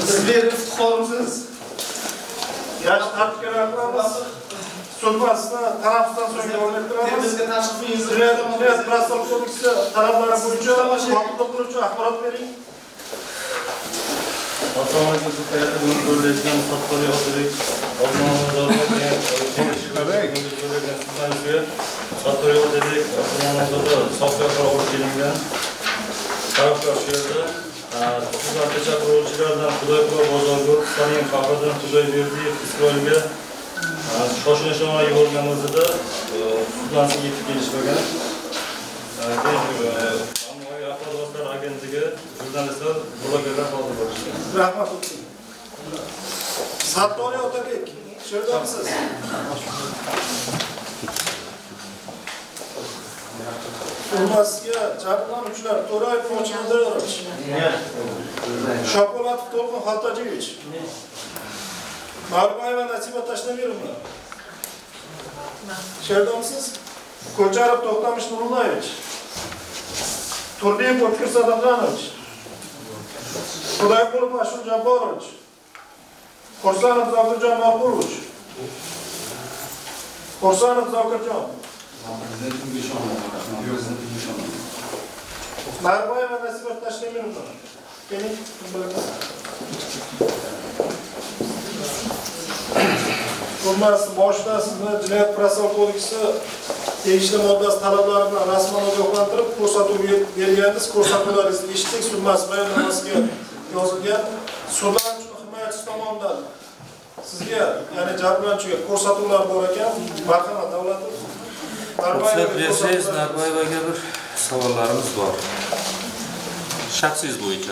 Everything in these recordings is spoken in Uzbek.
Sizler iftixormisiz. Yosh tartibgarlarimiz suhbatini tarafdan so'ng davom ettiramiz. Jinoyat protsessual kodeksi talablari bo'yicha qo'lda qiluvchi axborot bering. Avtomatik hayatda buni ko'rayotgan so'tqori otirik Rahmat. Sattoriy Otabek, sherdamsiz. Urmasiga jabrlanuvchilar To'rayev Mo'chinadorovich, Shopolatov To'lqin Xaltajevich, Marbayeva Nasiba Tashnamirovna. Sherdamsiz. Ko'charov To'xtamish Nurullayevich, Turdiyev O'tkir Sadamjonovich, Xudoyqulov Ashur Jabborovich, Qo'rsanov Zokirjon Maqbulovich, Qo'rsanov Zokirjon, Marbayeva Nasiba Tashnamirovna. Keling, Urmasi boshida sizni Jinoyat protsessual kodeksi tegishli moddasi talablari bilan rasman ogohlantirib ko'rsatuv bergansiz. Ko'rsatuvlaringizni eshitdik. Urmasi bayonnomasiga yozilgan sudlanuvchi himoyachisi tomonidan sizga, ya'ni jabrlanuvchiga ko'rsatuvlar bor ekan. Marhamat Davlatov. Narbayevaga bir savollarimiz bor. Shaxsingiz bo'yicha.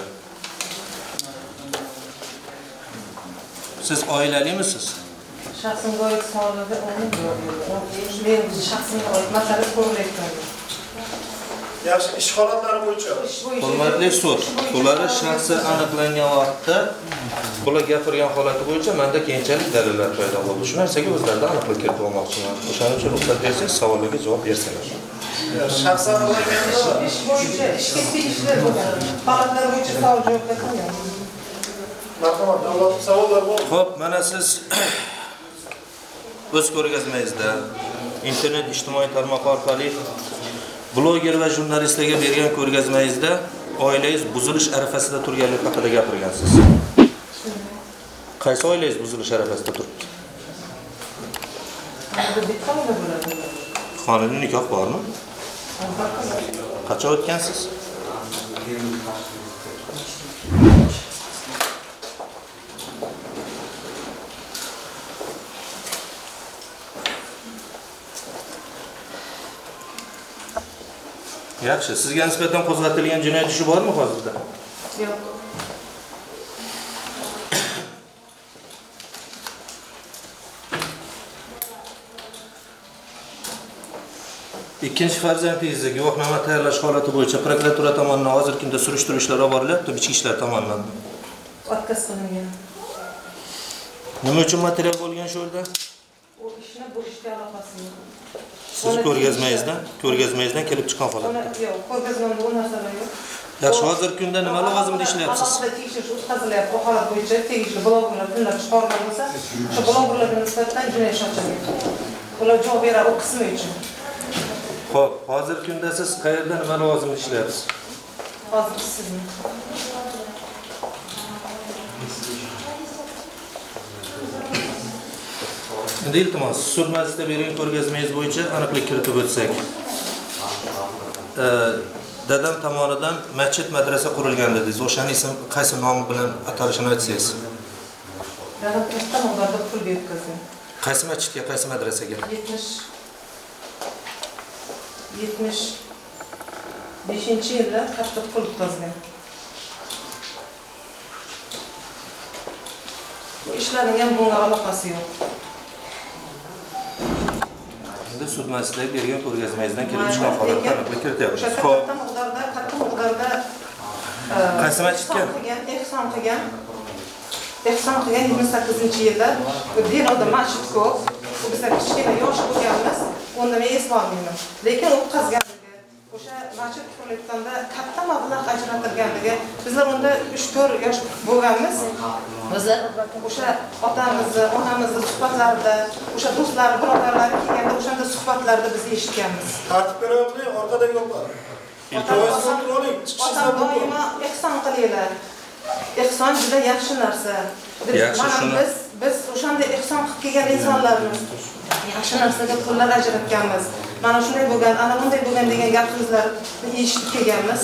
Siz oilalimisiz? Shaxsimga oid savollarda men shaxsimga oid masala ko'rilayotgan. Yaxshi, ish holatlari bo'yicha. Hurmatli sud, ularning shaxsi aniqlangan vaqtda ular gapirgan holati bo'yicha menda keyinchalik dalillar paydo bo'ldi. Shu narsaga o'zlaridan aniqlik kiritib olmoqchiman. O'shaning uchun ruxsat bersangiz, savollarga javob bersangiz. Shaxsan aniqlanganda ish bo'yicha ishga tegishli bo'lgan holatlar bo'yicha savol javob beraman. Marhamat, Davlatov savollar bor. Xo'p, mana siz o'z ko'rgazmangizda internet ijtimoiy tarmoq orqali bloger va jurnalistlarga bergan ko'rgazmangizda oilangiz buzilish arafasida turganligi haqida gapirgansiz. Qaysi oilangiz buzilish arafasida turibdi? Qonuniy nikoh bormi? Qachon o'tgansiz? Yaxshi, sizga nisbatan qo'zg'atilgan jinoyat ishi bormi hozirda? Yo'q. Ikkinchi farzandingizga guvohnoma tayyorlash holati bo'yicha prokuratura tomonidan hozirgi kunda surishtiruv ishlari olib borilyapti, ichki ishlar tomonidan. O'tkaz qilingan. Nima uchun material bo'lgan shu yerda? U ishni bu ishga aloqasi yo'q. Siz ko'rgazmangizdan kelib chiqqan holatda. Yo'q, ko'rgazmamda u narsalar yo'q. Yaxshi, hozirgi kunda nima lavozimda ishlayapsiz? Alohida tekshirish o'tkazilyapti. Bu holat bo'yicha tegishli blogerlar kunlar chiqargan bo'lsa, shu blogerlarga nisbatan jinoyat ishi ochilgan. Ular javob beradi u qismi uchun. Xo'p, hozirgi kunda siz qayerda nima lavozimda ishlayapsiz? Hozir sizni. Endi iltimos, sud majlisida bergan ko'rgazmangiz bo'yicha aniqlik kiritib o'tsak. Dadam tomonidan masjid madrasa qurilgan dedingiz. O'shaning ismi qaysi nomi bilan atalishini aytsangiz. Dadam katta miqdorda pul yetkazgan. Qaysi masjidga, qaysi madrasaga? 75-yilda katta pul yetkazgan. Bu ishlarning ham bunga aloqasi yo'q. Endi sud majlisida bergan ko'rgazmangizdan kelib chiqqan holatda aniqlik kirityapmiz. Katta miqdorda qaysi masjidga? Ehson qilgan 28-yilda Denovda masjid ko'p. Bu bizlar kichkina yosh bo'lganmiz, unda men eslolmayman. Lekin o'tkazganligi, o'sha masjid qurilayotganda katta mablag' ajratilganligi, bizlar unda 3-4 yosh bo'lganmiz. Bizlar o'sha otamizni, onamizni suhbatlarida, o'sha do'stlar, birodarlar kelganda o'shanda suhbatlarda biz eshitganmiz. Tartib berayotgan orqada yo'qlar. Otam doimo ehson qilinglar. Ehson juda yaxshi narsa. Biz o'shanda ehson qilib kelgan insonlarmiz. Yaxshi narsaga pullar ajratganmiz. Mana shunday bo'lgan, ana bunday bo'lgan degan gap so'zlarni eshitib kelganmiz.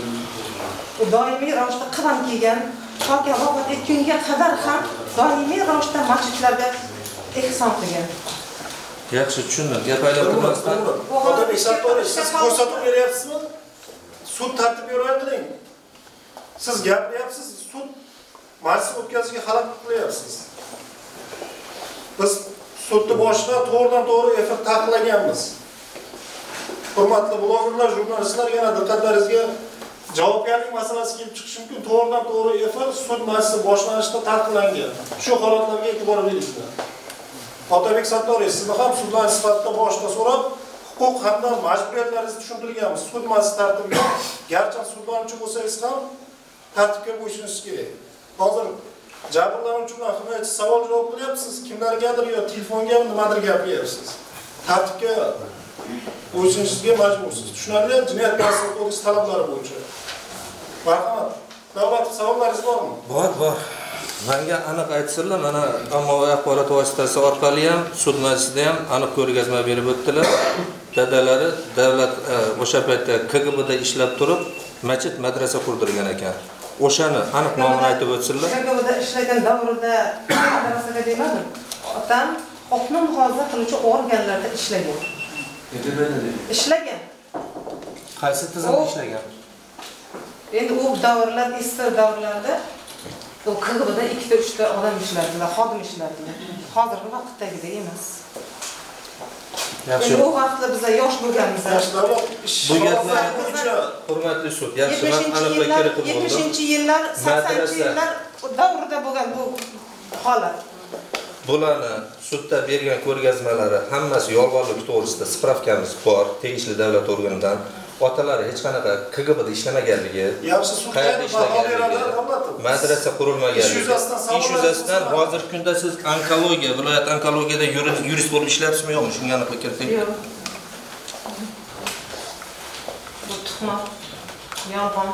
Doimiy ravishda qilib kelgan, toki vafot etgunga qadar ham doimiy ravishda masjidlarga ehson qilgan. Yaxshi tushundim. Gap aylantirmasdan. Odam eshitib siz ko'rsatib beryapsizmi? Sud tartib qiling. Siz gapiryapsiz, sud majlis o'tkazishga xalaqit qilyapsiz. Biz sudni boshida to'g'ridan-to'g'ri efir taqiqlaganmiz. Hurmatli blogerlar, jurnalistlar, yana diqqatlaringizga javobgarlik masalasi kelib chiqishi mumkin. To'g'ridan-to'g'ri efir sud majlisi boshlanishida taqiqlangan. Shu holatlarga e'tibor beringlar. Otabek Sattoriy, sizni ham sudlar sifatida boshida so'rab, huquq hamda majburiyatlaringizni tushuntirganmiz. Sud majlisi tartibiga, garchi sudlanuvchi bo'lsangiz ham tartibga bo'ysunishingiz kerak. Hozir jabrlanuvchi bilan himoyachi savol javob qilyapsiz, kimlargadir yo telefonga nimadir gapiryapsiz. Tartibga bo'ysunishingizga majbursiz. Tushunarli? Jinoyat kodeksi talablari bo'yicha. Marhamat. Navbat savollaringiz bormi? Bor. Menga aniq aytsinlar, mana ommaviy axborot vositasi orqali ham, sud majlisida ham aniq ko'rgazma berib o'tdilar. Dadalari davlat o'sha paytda KGBda ishlab turib, masjid madrasa qurdirgan ekan. O'shani aniq nomini aytib o'tsinlar. KGBda ishlagan davrida madrasaga demadim. Otam huquqni muhofaza qiluvchi organlarda ishlagan. Ishlagan. Qaysi tizimda ishlagan? Endi u davrlar, eski davrlarda o KGBda 2-3 ta odam ishlardilar, xodim ishlardilar. Hozirgi vaqtdagidek emas. Yaxshi. Bu vaqtda biz yosh bo'lganmiz. Bu gaplar bo'yicha hurmatli sud, yaxshi men aniqlik kiritib bo'ldim. 70-yillar, 80-yillar davrida bo'lgan bu holat. Bularni sudda bergan ko'rgazmalari hammasi yolg'onlik to'g'risida spravkamiz bor, tegishli davlat organidan. Otalari hech qanaqa KGBda ishlamaganligi, qayerda ishlaganligi, madrasa qurilmaganligi. Ish yuzasidan hozirgi kunda siz onkologiya, viloyat onkologiyada yurist bo'lib ishlayapsizmi yo'qmi? Shunga aniqlik kiriting. Yo'q. Bu tuhmat, yolg'on.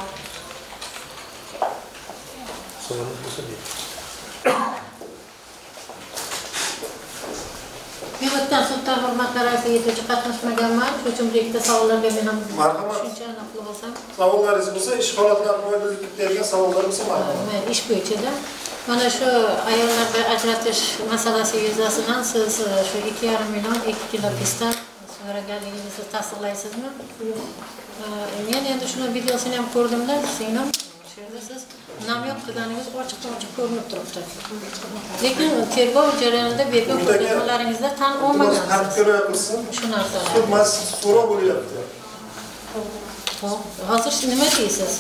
Yig'ilgan sudda hurmatli raisi yetuvchi qatnashmaganman. Shu uchun birikta savollarga men ham marhamat. aniqlik olsam. Savollaringiz bo'lsa, ish holatlarini oydinlik bergan savollar bo'lsa marhamat. Men ish bo'yicha mana shu ayollarga ajratish masalasi yuzasidan siz shu 2,5 million 2 kilo pista so'raganligingizni tasdiqlaysizmi? Men endi shuni videosini ham ko'rdimda, singlim. Shunda siz namyoq qilganingiz ochiq-ochiq ko'rinib turibdi. Lekin tergov jarayonida bergan ko'rsatmalaringizda tan olmagansiz. Tartib ko'ryapsiz. Shu narsalar. Sud majlisi so'rov bo'lyapti. Hozir nima deysiz?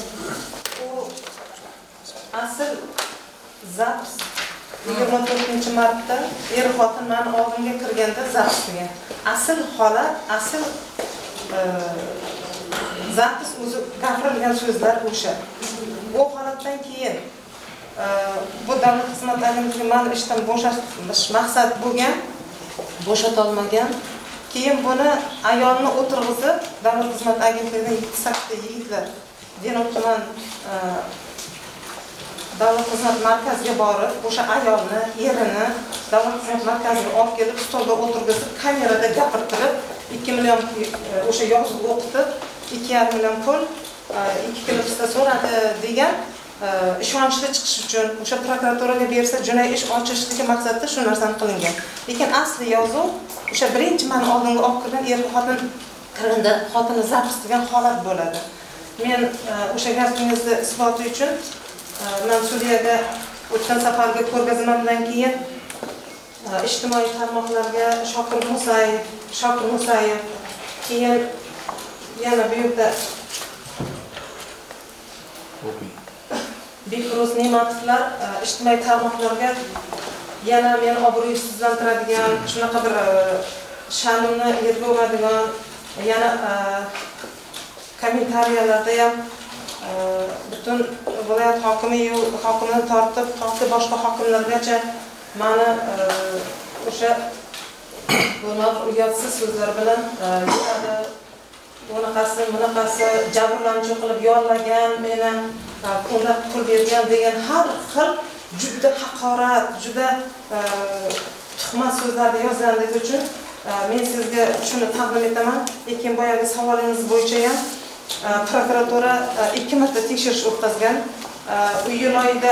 Asl zaps 24-martda xotin meni oldimga kirganda zaps qilgan. Asl holat, asl zaps o'zi gapirilgan so'zlar o'sha. Bu holatdan keyin bu davlat xizmat agentligi meni ishdan bo'shatish maqsad bo'lgan, bo'shata olmagan. Keyin buni ayolni o'tirg'izib, davlat xizmat agentligidan 7-8 ta yigitlar Denov tuman davlat xizmat markaziga borib, o'sha ayolni, erini davlat xizmat markaziga olib kelib, stolga o'tirgizib, kamerada gapirtirib, 2 million o'sha yozib o'qitib, 2,5 million pul 2 kilo pista so'radi degan ishonchli chiqish uchun o'sha prokuraturaga bersa jinoiy ish ochishligi maqsadida shu narsani qilingan. Lekin asli yozuv o'sha birinchi meni oldimga olib kirgan xotin kirganda xotini zaps qilgan holat bo'ladi. Men o'sha gapingizni isboti uchun men sudyaga o'tgan safarga ko'rgazmamdan keyin ijtimoiy tarmoqlarga Shokir Musayev keyin yana bu yerda Bekruz Nematovlar ijtimoiy tarmoqlarga yana meni obro'sizlantiradigan, shunaqa bir sha'nimni yerga uradigan, yana kommentariyalarda ham butun viloyat hokimidan tortib boshqa hokimlargacha mani o'sha uyatsiz so'zlar bilan bunaqasi jabrlanuvchi qilib yollagan, meni unga pul bergan degan har xil juda haqorat, juda tuhmat so'zlarni yozganligi uchun men sizga shuni taqdim etaman. Lekin boyagi savolingiz bo'yicha ham prokuratura 2 marta tekshirish o'tkazgan. Iyul oyida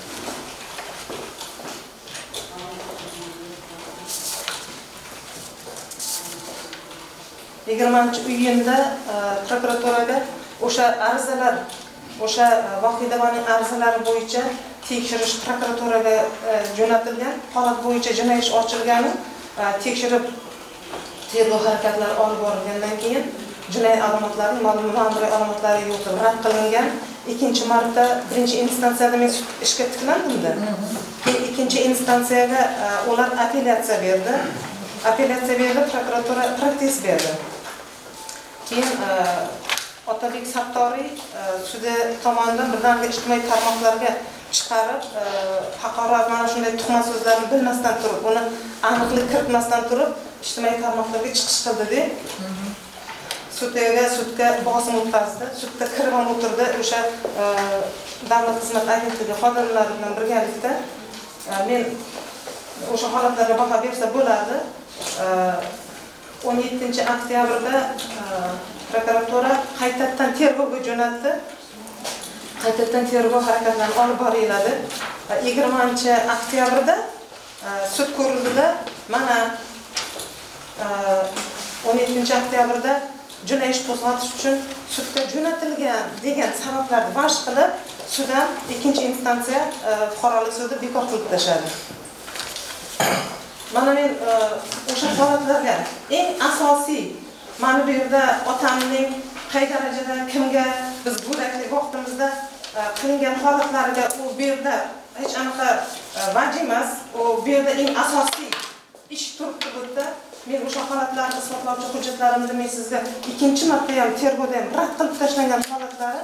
iyunda prokuraturaga o'sha arizalar, o'sha Vohidovaning arizalari bo'yicha tekshirish prokuraturaga jo'natilgan. Holat bo'yicha jinoyat ishi ochilgani, tekshirib tergov harakatlari olib borilgandan keyin jinoyat alomatlari, ma'muriy alomatlari yo'q rad qilingan. Ikkinchi marta birinchi instansiyada men ishga tiklandimda. Keyin ikkinchi instansiyaga ular apellyatsiya berdi. Prokuratura protest berdi. Keyin Otabek Sattoriy sudi tomonidan birdaniga ijtimoiy tarmoqlarga chiqarib, haqorat mana shunday tuhmat so'zlarni bilmasdan turib, uni aniqlik kiritmasdan turib, ijtimoiy tarmoqlarga chiqish qildi-da. Sudga bosim o'tkazdi. Sudda kirib o'tirdi. O'sha Davlat xizmat agentligi xodimlari bilan birgalikda men o'sha holatlarga baho bersa bo'ladi. 17-oktyabrda prokuratura qaytadan tergovga jo'natdi. Qaytadan tergov harakatlarini olib boriladi. 20-oktyabrda sud ko'rildi. Mana 17-oktyabrda jinoyat ishi qo'zg'atish uchun sudga jo'natilgan degan sabablarni bash qilib, suddan 2-instansiya fuqarolik sudi bekor qilib tashladi. Mana men o'sha holatlarga eng asosiy mana bu yerda otamning qay darajada kimga biz go'daklik vaqtimizda qilingan holatlariga u bu yerda hech anaqa vaj emas, u bu yerda eng asosiy ish turibdi burada. Men o'sha holatlarni isbotlovchi hujjatlarimni men sizga ikkinchi marta ham tergovda ham rad qilib tashlangan holatlari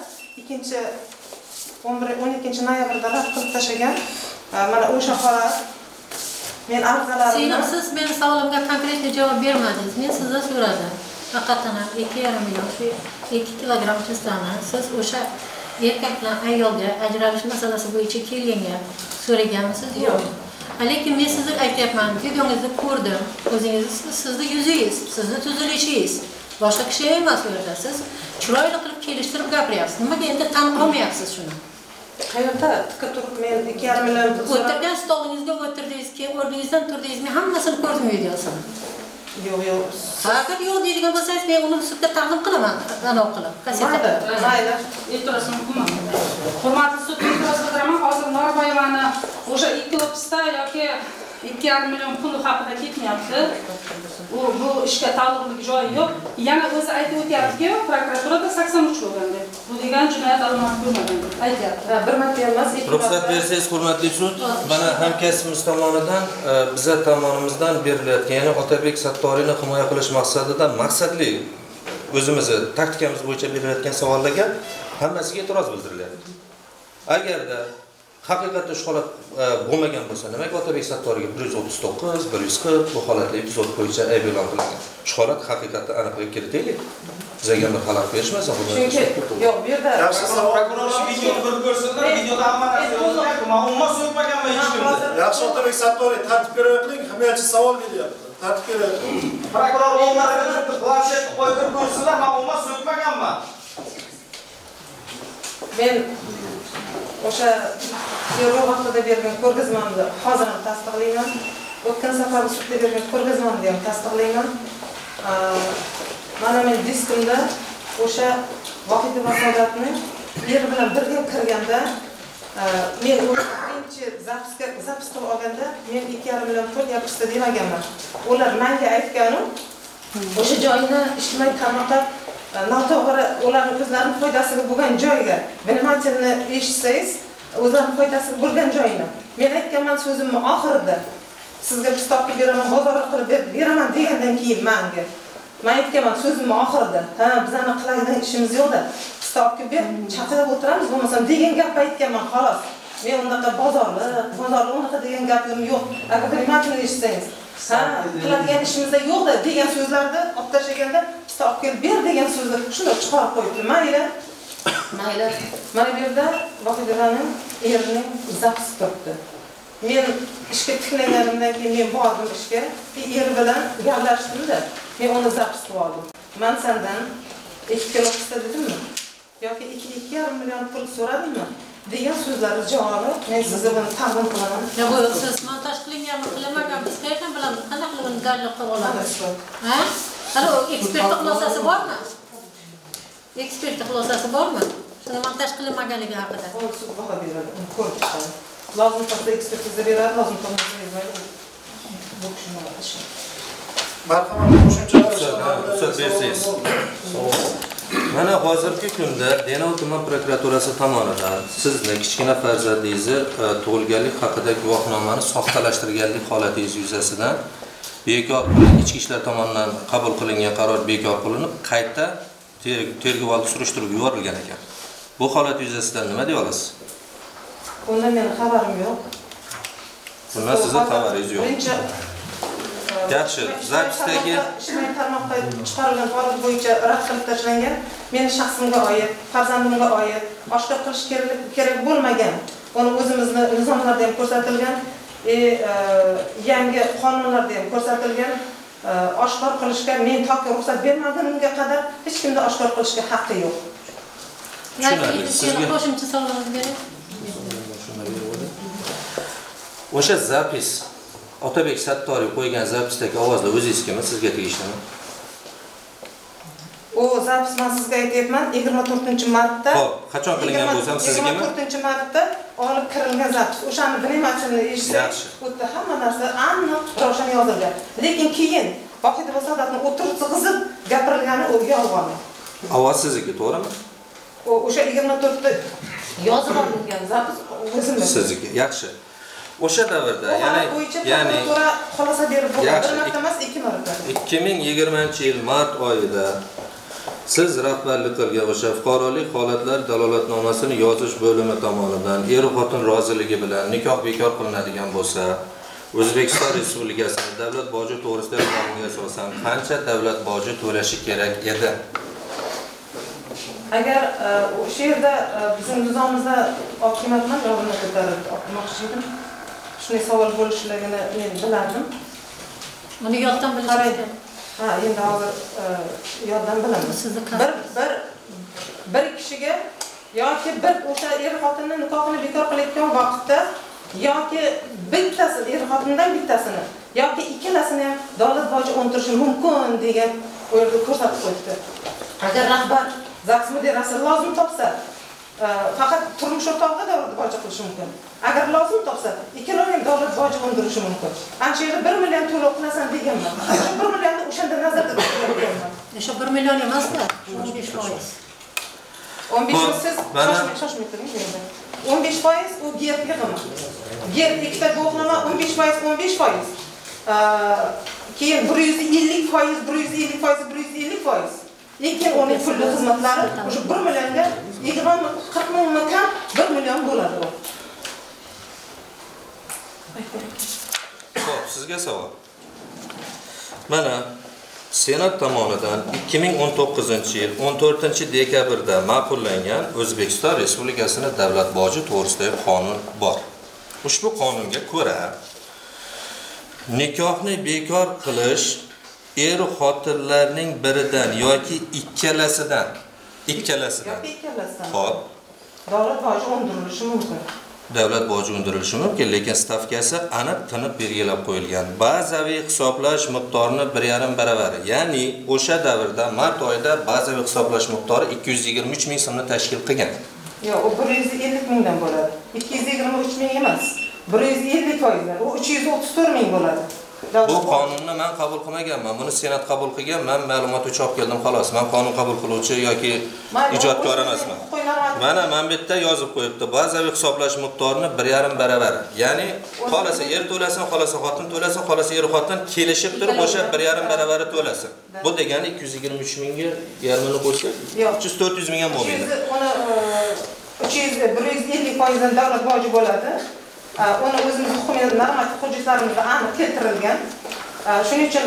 12 noyabrda rad qilib tashlagan. Mana o'sha holat men arzalarimni siz meni savolimga konkret javob bermadingiz. Men sizdan so'radim. Faqatgina 2,5 million shu 2 kilogramm chistani siz o'sha erkak bilan ayolga ajralish masalasi bo'yicha kelganga so'raganmisiz? Yo'q. Lekin men sizga aytyapman, videongizni ko'rdim. O'zingiz sizni yuzingiz, sizni tuzilishingiz. Boshqa kishi emas u yerda. Siz chiroyli qilib kelishtirib gapiryapsiz. Nimaga endi tan olmayapsiz shuni? Qayerda tikib turib men 2,5 million o'tirgan stolingizga o'tirdingiz, keyin o'rningizdan turdingiz. Men hammasini ko'rdim videosini. Yo'q. Faqat yo'q deydigan bo'lsangiz, men uni sudda taqdim qilaman, anov qilib. Kaseta. Mayli. E'tiroz mumkin. Hurmatli sud, e'tiroz qildiraman. Hozir Norboyevani o'sha 2 ofisda yoki 2,5 million pul haqida ketmayapti. Bu ishga taalluqli joyi yo'q. Yana o'zi aytib o'tyapti-ku, prokuraturada 83 bo'lgan deb. Bu degan jinoyat alomati bo'lmagan deb aytyapti. Bir marta emas, 2 marta. Ruxsat bersangiz, hurmatli sud, mana hamkasbimiz tomonidan bizlar tomonimizdan berilayotgan, ya'ni Otabek Sattoriyni himoya qilish maqsadida maqsadli o'zimizni taktikamiz bo'yicha berilayotgan savollarga hammasiga e'tiroz bildirilyapti. Agarda haqiqatda shu holat bo'lmagan bo'lsa, nimaga Otabek Sattoriyga 139, 140 bu holatda epizod bo'yicha ayb e'lon qilingan? Shu holat haqiqatda aniqlik kiritaylik. Bizga bir xalaqit berishmasa, chunki yo'q, bu yerda yaxshi savol. Prokuror videoni bir ko'rsinlar, videoda hamma narsa yozilgan, ma'lumot so'zmaganman hech kimni. Yaxshi Otabek Sattoriy tartib berayotgan, himoyachi savol beryapti. Tartib berayotgan. Prokuror o'rnlariga planshet qo'yib bir ko'rsinlar, ma'lumot so'zmaganman. Men o'sha tergov vaqtida bergan ko'rgazmamni hozir ham tasdiqlayman. O'tgan safar sudda bergan ko'rgazmamni ham tasdiqlayman. Mana men diskimda o'sha Vohidova Saodatni eri bilan birga kirganda men birinchi zapisga qilib olganda men 2,5 million pul yapishdi demaganman. Ular menga aytgani o'sha joyni ijtimoiy tarmoqlar noto'g'ri ularning o'zlarining foydasiga bo'lgan joyga vinomatilni eshitsangiz o'zlarining foydasiga bo'lgan joyini men aytganman so'zimni oxirida sizga pistobga beraman, bozor qilib beraman degandan keyin menga Men aytganman so'zimni oxirida. Ha, bizning qiladigan ishimiz yo'qda. Hisobga ber, chaqirib o'tiramiz, bo'lmasam degan gap aytganman, xolos. Men unaqa bozorli unaqa degan gapim yo'q. Agar nimaligini eshitsangiz, ha, qiladigan ishimizda yo'qda degan so'zlarni olib tashlaganda, hisobga ber degan so'zni shunday chiqarib qo'yibdi. Mayli. Mana bu yerda Vohidaning erining zapisi turibdi. Men ishga tiklanganimdan keyin men bordim ishga. Eri bilan gaplashdim-da. Men uni zapis qilib oldim. Men sendan 2 kilo pista dedimmi? Yoki 2,5 million pul so'radimmi? Degan so'zlarni javobi men sizga buni taqdim qilaman. Ya bu siz montaj qilinganmi, qilinmaganmi? Hech qanday bilamiz. Qanaqa qilib dalil qilib olamiz? Ha? Hali ekspert xulosasi bormi? Ekspert xulosasi bormi? Shuni montaj qilinmaganligi haqida. Uni sud baho beradi, uni ko'rib chiqadi. Lozim bo'lsa ekspertiza beradi, lozim bo'lmasa bermaydi. Bu kishini ishi. Marhamat, qo'shimchalar ruxsat bersangiz. Mana hozirgi kunda Denov tuman prokuraturasi tomonidan sizni kichkina farzandingizni tug'ilganlik haqida guvohnomani soxtalashtirganlik holatingiz yuzasidan bekor ichki ishlar tomonidan qabul qilingan qaror bekor qilinib, qayta tergov surishtirib yuborilgan ekan. Bu holat yuzasidan nima deya olasiz? Bundan meni xabarim yo'q. Bundan sizning xabaringiz yo'q. Yaxshi, zapisdagi ijtimoiy tarmoqda chiqarilgan holat bo'yicha rad qilib tashlangan, meni shaxsimga oid, farzandimga oid, oshkor qilish kerak bo'lmagan, uni o'zimizning nizomlarda ham ko'rsatilgan, yangi qonunlarda ham ko'rsatilgan oshkor qilishga men toki ruxsat bermagunimga qadar hech kimda oshkor qilishga haqqi yo'q. Sizga qo'shimcha savolingiz kerak. O'sha zapis Otabek Sattoriy qo'ygan zapisdagi ovozlar o'zingizga sizga tegishlimi? O zapis men sizga aytyapman 24-martda. Xo'p, qachon qilingan bo'lsam sizgami? 24-martda olib kirilgan zapis. O'shani bilimachini eshitsak, o'tda hamma narsa aniq ravshan yozilgan. Lekin keyin Vohida va Sadatni o'tirg'izib gapirilgani u yolg'on. Ovoz sizniki, to'g'rimi? O'sha 24da yozib olingan zapis o'zimda. Sizniki. Yaxshi. O'sha davrda, ya'ni xulosa berib bo'ldi. Bir marta emas, 2 marta. 2020-yil mart oyida siz rahbarlik qilgan o'sha fuqarolik holatlar dalolatnomasini yozish bo'limi tomonidan er-xotin roziligi bilan nikoh bekor qilinadigan bo'lsa, O'zbekiston Respublikasining davlat boji to'g'risidagi qonunga asosan qancha davlat boji to'lashi kerak edi? Agar o'sha yerda bizning nizomimizda hokimiyatman yog'ini ko'tarib o'qimoqchi edim. Shunday savol bo'lishligini men bilardim. Uni yoddan bilish kerak. Ha, endi hozir yoddan bilaman. Bir kishiga yoki bir o'sha er-xotinning nikohini bekor qilayotgan vaqtda yoki bittasi er-xotindan bittasini yoki ikkalasini ham davlat boji untirishi mumkin degan u yerda ko'rsatib qo'yibdi. Agar rahbar ZAGS mudirasi lozim topsa, faqat turmush o'rtog'iga davlat boji qilishi mumkin. Agar lozim topsa, ikkalani ham davlat boji undirishi mumkin. Ana shu yerda 1 million to'lov qilasan deganman. Shu 1 millionni o'shanda nazarda tutganman. O'sha 1 million emas-da, 15%. 15% siz shoshmay turing endi. 15% u GERB yig'imi. GERB ikkita guvohnoma 15%. Keyin 150%. Lekin uning pulli xizmatlari o'sha 1 millionga 20-40 mingmi kam 1 million bo'ladi u. Xo'p, sizga savol. Mana Senat tomonidan 2019-yil 14-dekabrda ma'qullangan O'zbekiston Respublikasining davlat boji to'g'risidagi qonun bor. Ushbu qonunga ko'ra nikohni bekor qilish er-xotinlarning biridan yoki ikkalasidan Xo'p, davlat boji undirilishi mumkin. Davlat boji undirilishi mumkin, lekin stavkasi aniq tiniq belgilab qo'yilgan. Bazaviy hisoblash miqdorini 1,5 baravar. Ya'ni o'sha davrda mart oyida bazaviy hisoblash miqdori 223 ming so'mni tashkil qilgan. Yo'q, u 150 mingdan bo'ladi. 223 ming emas. 150%, u 334 ming bo'ladi. Bu qonunni men qabul qilmaganman. Buni Senat qabul qilgan. Men ma'lumot uchun olib keldim xolos. Men qonun qabul qiluvchi yoki ijodkor emasman. Mana men bu yerda yozib qo'yibdi. Bazaviy hisoblash miqdorini 1,5 baravar. Ya'ni xolasa er to'lasin, xolasa xotin to'lasin, xolasa er xotin kelishib turib o'sha 1,5 baravari to'lasin. Bu degani 223 mingga yarmini qo'shsak 300-400 ming ham bo'lmaydi. Uni 150% davlat boji bo'ladi. Uni o'zimiz hukumat normativ hujjatlarimizda aniq keltirilgan. Shuning uchun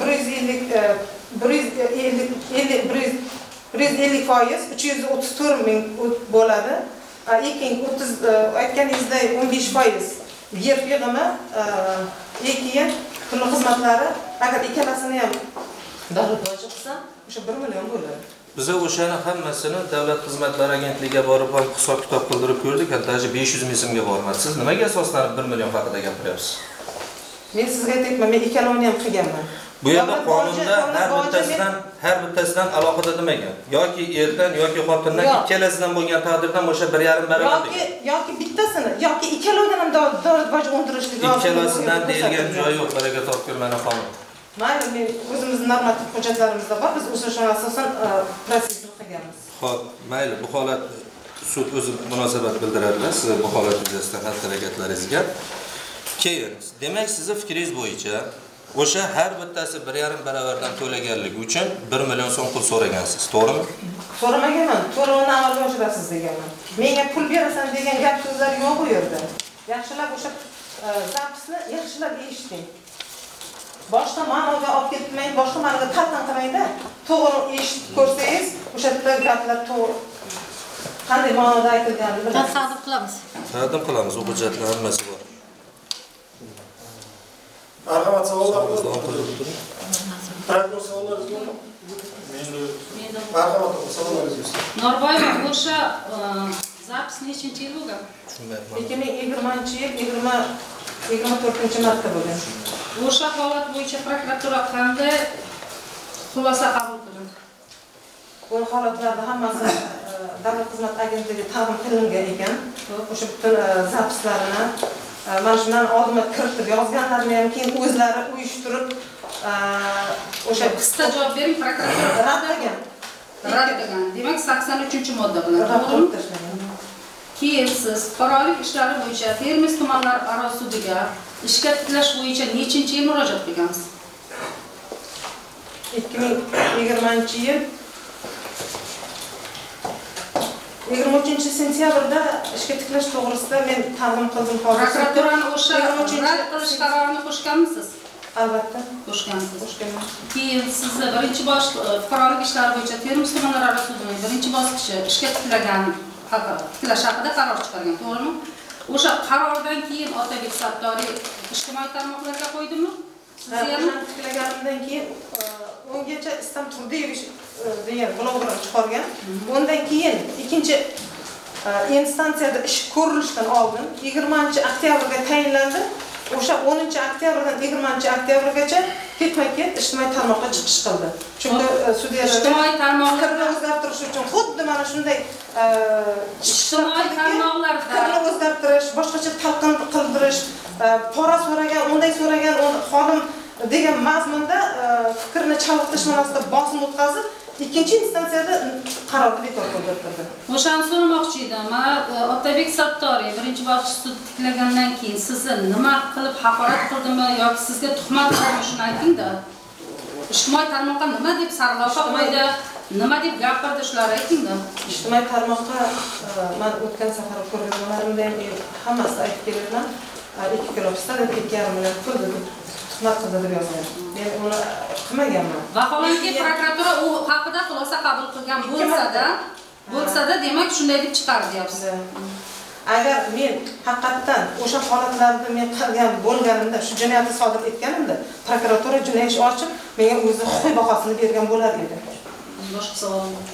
150% 334 ming bo'ladi. Ekin 30 aytganingizdek 15% yer yig'imi, ekin turli xizmatlari, agar ikkalasini ham davlat boji qilsa, o'sha 1 million bo'ladi. Biz o'shani hammasini Davlat xizmatlari agentligiga borib hisob-kitob qildirib ko'rdik, hattoki 500 ming so'mga bormadi. Siz nimaga asoslanib 1 million haqida gapiryapsiz? Men sizga aytayapman, men ikkalovini ham qilganman. Bu yerda qonunda har bittasidan alohida demagan. Yoki erdan yoki xotindan ikkalasidan bo'lgan taqdirdan o'sha 1,5 baravar degan. Yoki bittasini, yoki ikkalovidan ham davlat boji undirishlik lozim. Ikkalasidan deyilgan joyi yo'q, baraga topib mana qonun. Mayli, men o'zimizning normativ hujjatlarimizda bor, biz o'sha asosan protsessni qilganmiz. Xo'p, mayli, bu holat sud o'zi munosabat bildiradilar siz bu holat yuzasidan xatti-harakatlaringizga. Keyin, demak sizning fikringiz bo'yicha o'sha har bittasi 1,5 baravardan to'laganligi uchun 1 million so'm pul so'ragansiz, to'g'rimi? So'ramaganman, to'lovni amalga oshirasiz deganman. Menga pul berasan degan gap so'zlar yo'q bu yerda. Yaxshilab o'sha zapisni yaxshilab eshiting. Boshqa ma'noga olib ketmang, boshqa ma'noga talqinqamayda. To'g'ri eshitib ko'rsangiz, o'sha gaplar to'g'ri qanday ma'noda aytilganini bilasiz. Taqdim qilamiz. Taqdim qilamiz, u hujjatlar hammasi bor. Marhamat, savollar bor. Taqdim savollaringiz bormi? Marhamat, savollaringiz bor. Norboyeva o'sha zapis nechinchi yil bo'lgan? 2020-yil 24-marta bo'lgan. O'sha holat bo'yicha prokuratura qanday xulosa qabul qildi? Bu holatlarda hammasi Davlat xizmat agentligi taqdim qilingan ekan. O'sha butun zapislarini mana shundan oldinga kiritib yozganlarini ham keyin o'zlari uyushtirib o'sha qisqa javob bering, prokuratura rad qilgan. Demak 83-modda bilan to'g'rimi? Keyin siz fuqarolik ishlari bo'yicha Termiz tumanlari sudiga ishga tiklash bo'yicha nechinchi yil murojaat qilgansiz? 2020-yil 23-sentyabrda ishga tiklash to'g'risida men taqdim qildim. Prokuraturani o'sha rad qilish qarorini qo'shganmisiz? Albatta, qo'shgansiz. Keyin sizni birinchi bosh fuqarolik ishlari bo'yicha Termiz tumanlari sudining birinchi bosqichi ishga tiklash haqida qaror chiqargan, to'g'rimi? O'sha qarordan keyin Otabek Sattoriy ijtimoiy tarmoqlarga qo'ydimi? Sizlarni tiklaganimdan keyin ungacha Islom Turdiyevich degan blogerni chiqargan. Undan keyin ikkinchi instansiyada ish ko'rilishdan oldin 20-oktyabrga tayinlandi. O'sha 10-oktyabrdan 20-oktyabrgacha ketma-ket ijtimoiy tarmoqqa chiqish qildi. Chunki sudyalar ijtimoiy tarmoqlarni o'zgartirish uchun xuddi mana shunday ijtimoiy tarmoqlarda o'zgartirish, boshqacha talqin qildirish, pora so'ragan, unday so'ragan xodim degan mazmunda fikrni chalg'itish ma'nosida bosim o'tkazib, ikkinchi instansiyada qarorni bekor qildirdi. O'shani so'ramoqchi edim. Otabek Sattoriy birinchi bosqich sud tiklagandan keyin sizni nima qilib haqorat qildimi yoki sizga tuhmat qildimi shuni ayting-da. Ijtimoiy tarmoqqa nima deb sarlavha qo'ydi, nima deb gapirdi shularni ayting-da. Ijtimoiy tarmoqqa men o'tgan safar ko'rganlarimda ham hammasini aytib kelaman. 2 kilo pista deb 2,5 million pul deb tuhmat qildi deb yozgan. Men uni qilmaganman. Vaholanki prokuratura u haqida xulosa qabul qilgan bo'lsa-da, demak shunday deb chiqardi deyapsiz. Agar men haqiqatan o'sha holatlarda men qilgan bo'lganimda, shu jinoyatni sodir etganimda, prokuratura jinoyat ish ochib, menga o'zi huquqiy bahosini bergan bo'lar edi. Boshqa savol bor.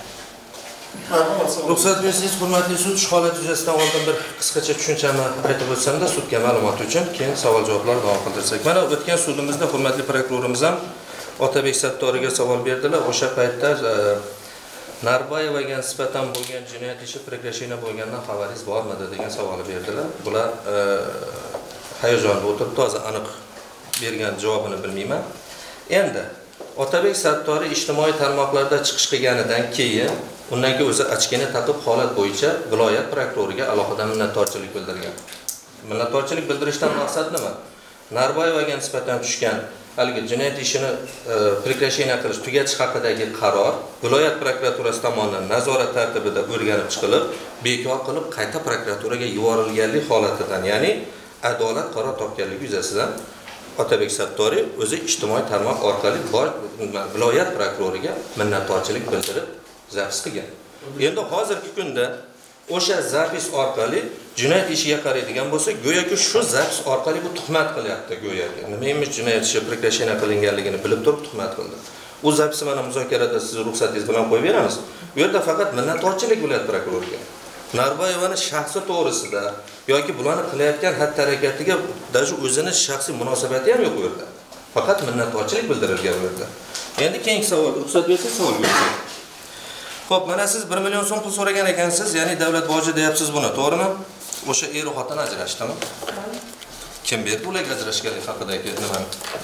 Ruxsat bersangiz, hurmatli sud, shu holat yuzasidan oldin bir qisqacha tushunchani aytib o'tsam-da, sudga ma'lumot uchun, keyin savol-javoblar davom qildirsak. Mana o'tgan sudimizda hurmatli prokurorimiz ham Otabek Sattoriyga savol berdilar. O'sha paytda Narboyevaga nisbatan bo'lgan jinoyat ishi prekrasheniya bo'lgandan xabaringiz bormidi degan savol berdilar. Bular hayajonda o'tirib toza aniq bergan javobini bilmayman. Endi Otabek Sattoriy ijtimoiy tarmoqlarda chiqish qilganidan keyin undan keyin o'zi ochkini taqib holat bo'yicha viloyat prokuroriga alohida minnatdorchilik bildirgan. Minnatdorchilik bildirishdan maqsad nima? Narboyevaga nisbatan tushgan haligi jinoyat ishini prekrasheniya qilish, tugatish haqidagi qaror viloyat prokuraturasi tomonidan nazorat tartibida o'rganib chiqilib, bekor qilib qayta prokuraturaga yuborilganlik holatidan, ya'ni adolat qaror topganligi yuzasidan Otabek Sattoriy o'zi ijtimoiy tarmoq orqali viloyat prokuroriga minnatdorchilik bildirib zapis qilgan. Endi hozirgi kunda o'sha zapis orqali jinoyat ishiga qaraydigan bo'lsa, go'yoki shu zapis orqali bu tuhmat qilyapti go'yoki. Nima emish jinoyat ishi prekrasheniya qilinganligini bilib turib tuhmat qildi. U zapisni mana muzokarada siz ruxsatingiz bilan qo'yib beramiz. Bu yerda faqat minnatdorchilik viloyat prokuroriga. Narboyevani shaxsi to'g'risida yoki bularni qilayotgan xatti-harakatiga даже o'zining shaxsiy munosabati ham yo'q bu yerda. Faqat minnatdorchilik bildirilgan bu yerda. Endi keyingi savol, ruxsat bersangiz savol beraman. Xo'p, mana siz 1 million so'm pul so'ragan ekansiz, ya'ni davlat boji deyapsiz buni, to'g'rimi? O'sha er xotin ajrashdimi? Kim berdi ularga ajrashganlik haqidagi nimani?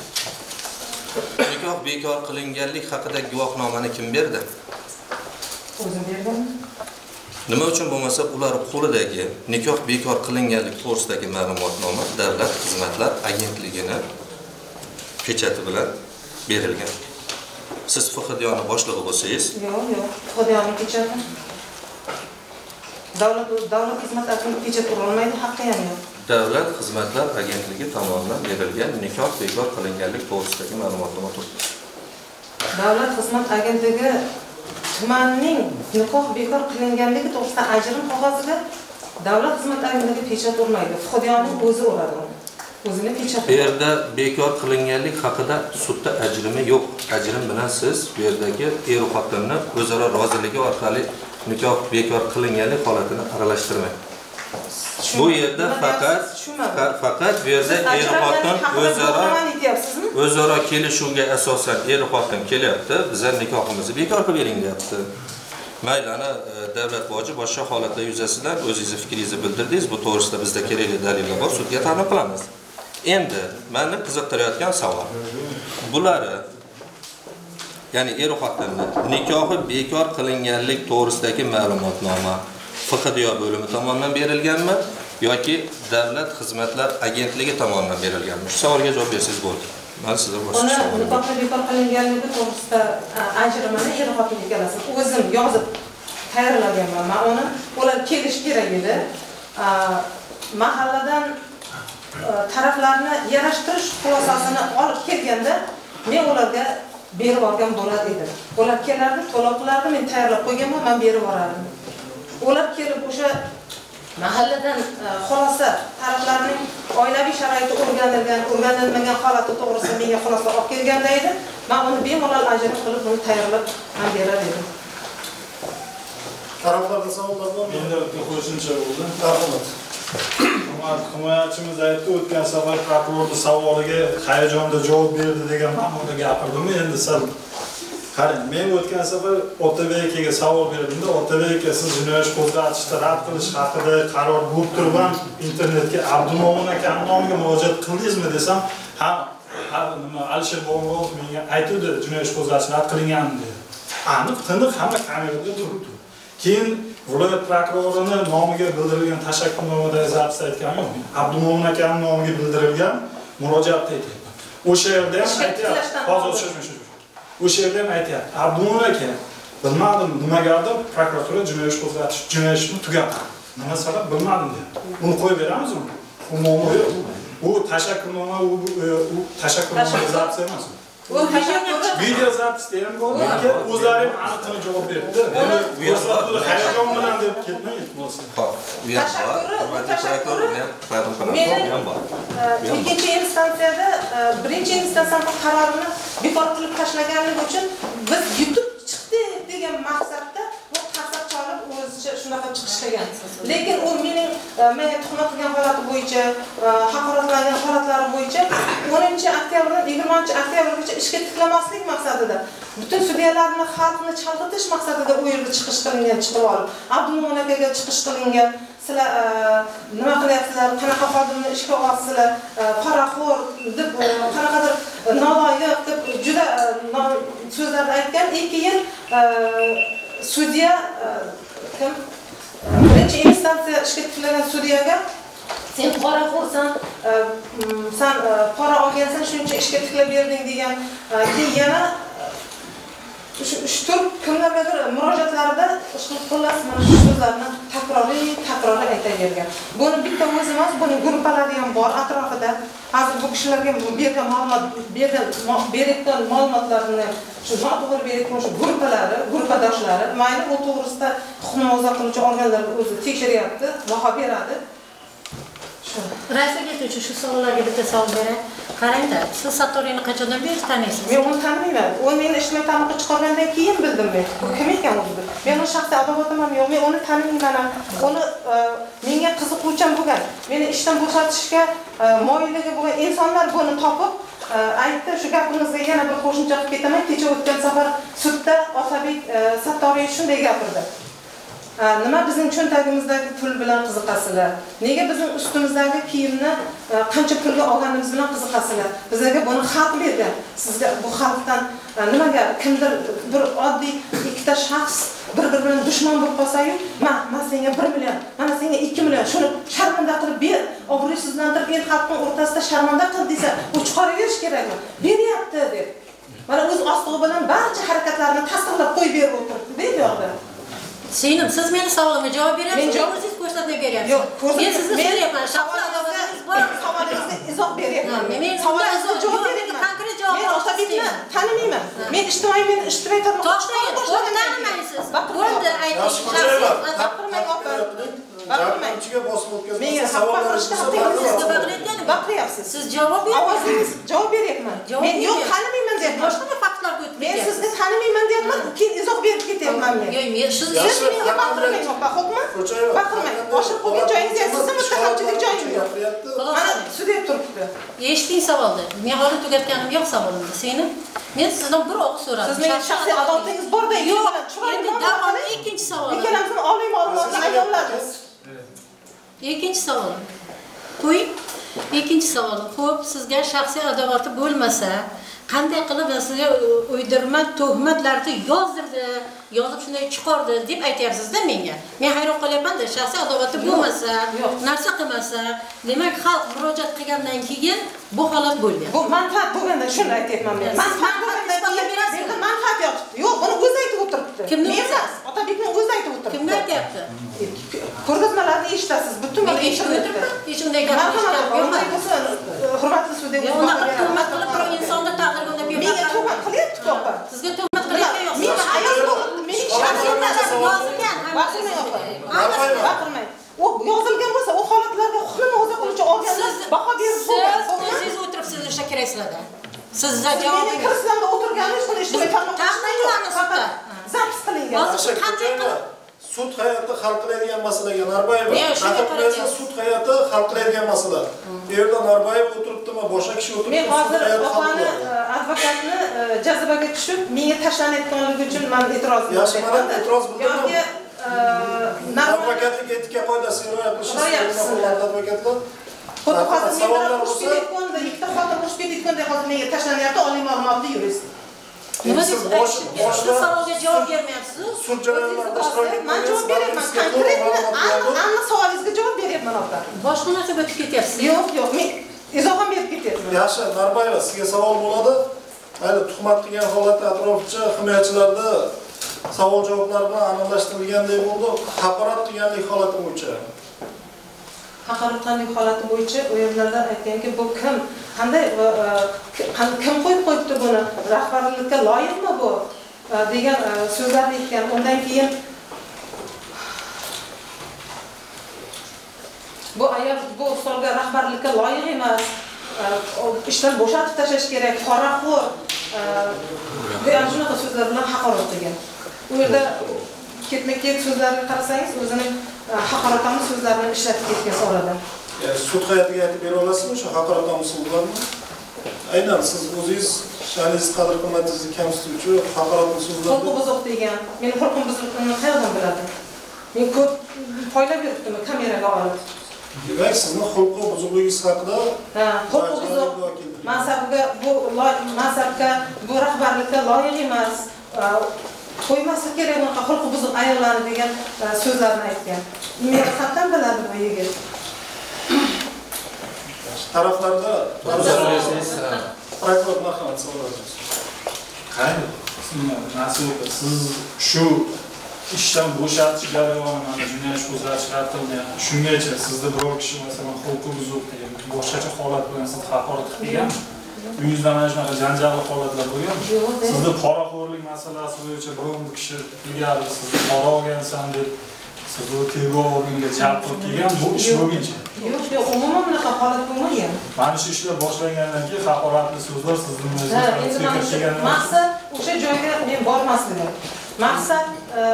Nikoh bekor qilinganlik haqidagi guvohnomani kim berdi? O'zim berdim. Nima uchun bo'lmasa ular qo'lidagi nikoh bekor qilinganlik to'g'risidagi ma'lumotnoma Davlat xizmatlar agentligining pechati bilan berilgan. Siz FXDYoni boshlig'i bo'lsangiz, Yo'q, FXDYoni pechati. Davlat xizmat agentligi pechat urolmaydi, haqqi ham yo'q. Davlat xizmatlar agentligi tomonidan berilgan nikoh bekor qilinganlik to'g'risidagi ma'lumotnoma turibdi. Davlat xizmat agentligi tumanning nikoh bekor qilinganligi to'g'risida ajrim qog'oziga davlat xizmat agentligi pechat urmaydi. FXDYoning o'zi uradi uni. O'zini pechat. Bu yerda bekor qilinganlik haqida sudda ajrimi yo'q. Ajrim bilan siz bu yerdagi er xotinni o'zaro roziligi orqali nikoh bekor qilinganlik holatini aralashtirmang. Bu yerda faqat bu yerda er xotin o'zaro kelishuvga asosan er xotin kelyapti, bizlar nikohimizni bekor qilib bering deyapti. Mayli, ana davlat boji boshqa holatlar yuzasidan o'zingizni fikringizni bildirdingiz. Bu to'g'risida bizda kerakli dalillar bor, sudga taqdim qilamiz. Endi meni qiziqtirayotgan savol. Bulari, ya'ni er xotinning nikohi bekor qilinganlik to'g'risidagi ma'lumotnoma FXDYo bo'limi tomonidan berilganmi yoki Davlat xizmatlar agentligi tomonidan berilganmi? Shu savolga javob bersangiz bo'ldi. Men sizga boshqa savol beraman. Nikoh bekor qilinganligi to'g'risida ajrimini er xotin ikkalasi o'zim yozib tayyorlaganman. Men uni ular kelish kerak edi. Mahalladan taraflarni yarashtirish xulosasini olib kelganda men ularga berib olgan bo'lar edim. Ular kelardi, to'lov qilardi, men tayyorlab qo'yganman, men berib borardim. Ular kelib o'sha mahalladan xulosa taraflarning oilaviy sharoiti o'rganilmagan holati to'g'risida menga xulosa olib kelganda edi. Men uni bemalol ajrim qilib uni tayyorlab men berar edim. Taraflarda savollar bormi? Menda bitta qo'shimcha bo'ldi. Rahmat. Himoyachimiz aytdi, o'tgan safar prokurorning savoliga hayajonda javob berdi degan ma'noda gapirdim. Endi sal qarang, men o'tgan safar Otabek akaga savol berdimda, Otabek aka siz jinoyat qo'zg'atishni rad qilish haqida qaror bo'lib turib ham internetga Abdumo'min akaning nomiga murojaat qildingizmi desam, ha, nima Alisher Bo'g'imov menga aytdi, jinoyat qo'zg'atish rad qilingan dedi. Aniq, tiniq hamma kamerada turibdi. Keyin viloyat prokurorining nomiga bildirilgan tashakkurnoma zapis aytgan yo'q. Abdumo'min akaning nomiga bildirilgan murojaatda aytyapman. O'sha yerda ham aytyapti. Hozir o'sha yerda ham aytyapti. Abdumo'min aka, bilmadim nimagadir prokuratura jinoyat qo'zg'atish jinoyatni tugatdi. Nima sabab bilmadim dedi. Uni qo'yib beramizmi? U muammo yo'q. Bu tashakkurnoma, u tashakkurnoma zapis emas. Video zapisi ham bor. O'zlari ham aniq javob berdi. Bu yerda hayajon bilan deb ketmaydi bo'lsa. Xo'p, bu yerda bor. Ikkinchi instansiyada birinchi instansiyaning qarorini bekor qilib tashlaganligi uchun biz yutib chiqdik degan maqsadda bu qasab cholib o'zicha shunaqa chiqish qilgan. Lekin u menga tuhmat qilgan holati bo'yicha, haqoratlangan holatlari bo'yicha 10-oktyabrdan 20-oktyabrgacha ishga tiklamaslik maqsadida, butun sudyalarni xalqni chalg'itish maqsadida u yerda chiqish qilingan, chiqib olib, Abdumo'min akaga chiqish qilingan. Sizlar nima qilyapsizlar? Qanaqa xodimni ishga olsizlar? Paraxo'r deb qanaqa sudya kim birinchi instansiya ishga tushirilgan sudyaga sen poraxo'rsan, sen pora olgansan, shuncha ishga tiklab berding degan, keyin yana shu kimlargadir murojaatlarida xullas mana shu so'zlarni takroriy aytavergan. Buni bitta o'zi emas, buni guruhlari ham bor atrofida. Hozir bu kishilarga bergan berayotgan ma'lumotlarni shu noto'g'ri berayotgan shu guruhdoshlari, mayli u to'g'risida huquqni muhofaza qiluvchi organlar o'zi tekshiryapti, baho beradi. Raisa ketuvchi shu savollarga bitta savol beray. Qarangda, siz Sattoriyni qachondan beri taniysiz? Men uni taniyman. U meni ijtimoiy tarmoqqa chiqargandan keyin bildim men. Kim ekan o'zi? Men uni shaxsiy adovatim ham yo'q. Men uni taniyman. Uni menga qiziquvchan bo'lgan. Meni ishdan bo'shatishga moyilligi bo'lgan insonlar buni topib aytdi. Shu gapingizga yana bir qo'shimcha qilib ketaman. Kecha o'tgan safar sudda Otabek Sattoriy shunday gapirdi. Nima bizning cho'ntagimizdagi pul bilan qiziqasizlar? Nega bizning ustimizdagi kiyimni qancha pulga olganimiz bilan qiziqasizlar? Bizga buni xalq bergan. Sizga bu xalqdan nimaga kimdir bir oddiy ikkita shaxs bir-biri bilan dushman bo'lib qolsa-yu, men senga 1 million, mana senga 2 million, shuni sharmanda qilib ber, obro'sizlantirib el xalqning o'rtasida sharmanda qil desa, u chiqaraverish kerakmi? Beryapti deb. Mana o'z ostig'i bilan barcha harakatlarni tasdiqlab qo'yib berib o'tiribdi, deydi yo'qda. Singlim, siz meni savolimga javob beryapsiz. Men javob ko'rsatib beryapsiz. Yo'q, men sizni so'rayapman. Savolingiz bor. Savolingizga izoh beryapman. Men savolingizga javob beryapman. Konkret javob men Otabekni tanimayman. Men ijtimoiy tarmoqda tanimaysiz. Bo'ldi, ayting. Gapirmaychiga bosib o'tkazmasa menga savollar baqiryapsiz. Siz javob beryapsiz. Ovozingiz javob beryapman. Men yo'q, tanimayman deyapman. Boshqa faktlar qo'yib men sizni tanimayman deyapman, keyin izoh berib ketyapman men. Yo'q, men siz menga baqirmayman, xo'pmi? Baqirmang. Oshib qo'ygan joyingiz yo'q, sizni muttahamchilik joyingiz yo'q. Mana sudya turibdi. Eshiting savolni. Men hali tugatganim yo'q savolimni. Seni men sizdan bir og'iz so'radim. Siz menga shaxsiy adovatingiz borda yo'q. Endi davom ikkinchi savol. Ikkalamizni oliy ma'lumotni ayollarmiz. Ikkinchi savolim. Qo'ying. Ikkinchi savolim. Xo'p, sizga shaxsiy adovati bo'lmasa, qanday qilib sizga uydirma tuhmatlarni yozib shunday chiqardi deb aytyapsiz-da menga. Men hayron qolyapman-da, shaxsiy adovati bo'lmasa, narsa qilmasa, demak xalq murojaat qilgandan keyin bu holat bo'lgan. Bu manfaat bo'lganda shuni aytyapman men. Manfaat bo'lganda berasizmi? Manfaat yotibdi. Yo'q, buni o'zi aytib o'tiribdi. Kimni emas? Otabekning o'zi aytib o'tiribdi. Kimni aytyapti? Ko'rgazmalarni eshitasiz, butun mana eshitmayapti. Hech qanday gap eshitmayapman. Hurmatli sudya, unaqa tuhmat qilib turib insonni taqdirga undab bermaydi. Menga tuhmat qilyapti to'g'ri. Sizga tuhmat qilyapti yo'q. Men ayol bo'ldim, mening shaxsiyatim yozilgan. Baqirmang. U yozilgan bo'lsa, u holatlarga huquqni muhofaza qiluvchi organlar baho berib bo'lgan. Siz o'tiribsiz o'sha kiraysizlarda. Sizga javob meni kirsimda o'tirganingiz buni ijtimoiy tarmoqda zapis qilingan. Hozir qanday qilib sud hayoti hal qiladigan masalaga Narbayeva sud hayoti hal qiladigan masala. Bu yerda Narbayeva o'tiribdimi, boshqa kishi o'tiribdi. Men hozir opani advokatni jazibaga tushib, menga tashlanayotganligi uchun men e'tiroz bildirdim. Yaxshi, men e'tiroz bildirdim. Advokatlik etika qoidasiga rioya qilishni advokatlar. Xuddi hozir savollar bo'lsa, ikkita xotin urushib ketayotganday hozir menga tashlanyapti, oliy ma'lumotli yurist. Nima deb boshqa savolga javob bermayapsiz? Sud jarayonlarida ishtirok etgan. Men javob beryapman. Konkret aniq savolingizga javob beryapman ota. Boshqa narsaga o'tib ketyapsiz. Yo'q, men izohim berib ketyapman. Yaxshi, Narbayeva, sizga savol bo'ladi. Mayli, tuhmat qilgan holatda atrofchi himoyachilarda savol-javoblar bilan aniqlashtirilgandek bo'ldi. Haqorat qilganlik holati bo'yicha. Haqoratlik holati bo'yicha u yerlarda aytganki, bu kim, qanday kim qo'yib qo'yibdi buni? Rahbarlikka loyiqmi bu? degan so'zlarni aytgan. Undan keyin bu ayol bu ustozga rahbarlikka loyiq emas. ishdan bo'shatib tashlash kerak, qoraxo'r degan shunaqa so'zlar bilan haqorat qilgan. U yerda ketma-ket so'zlarga qarasangiz, o'zining haqoratli so'zlarini ishlatib ketgan orada. Sud hayotiga aytib bera olasizmi shu haqoratli so'zlarni? Aynan siz o'zingiz sha'ningiz, qadr-qimmatingizni kamsituvchi haqoratli so'zlarni xulqi buzuq degan. Men xulqim buzuqligini qayerdan biladim? Men ko'p foyda beribdim kameraga olib. Demak, sizni xulqi buzuqligingiz haqida xulqi buzuq mansabga bu rahbarlikka loyiq emas. qo'ymasa kerak unaqa xulqi buzuq ayollarni degan so'zlarni aytgan. Men qatdan biladi bu yigit. Taraflarda prokuror marhamat so'raymiz. Qaydi? Siz shu ishdan bo'shatish jarayoni mana jinoyat ishi qo'zg'atish tartibida shungacha sizda biror kishi masalan huquqi buzuq degan boshqacha holat bilan sizni haqorat qilganmi? Uyingizda mana shunaqa janjalli holatlar bo'lganmi? Sizda poraxo'rlik masalasi bo'yicha biron bir kishi ilgari sizni pora olgansan deb sizni tergov organiga jalb qilib kelgan bu ish bo'lguncha? Yo'q, umuman bunaqa holat bo'lmagan. Mana shu ishlar boshlangandan keyin haqoratli so'zlar sizni o'zingizga maqsad o'sha joyga men bormasligim. Maqsad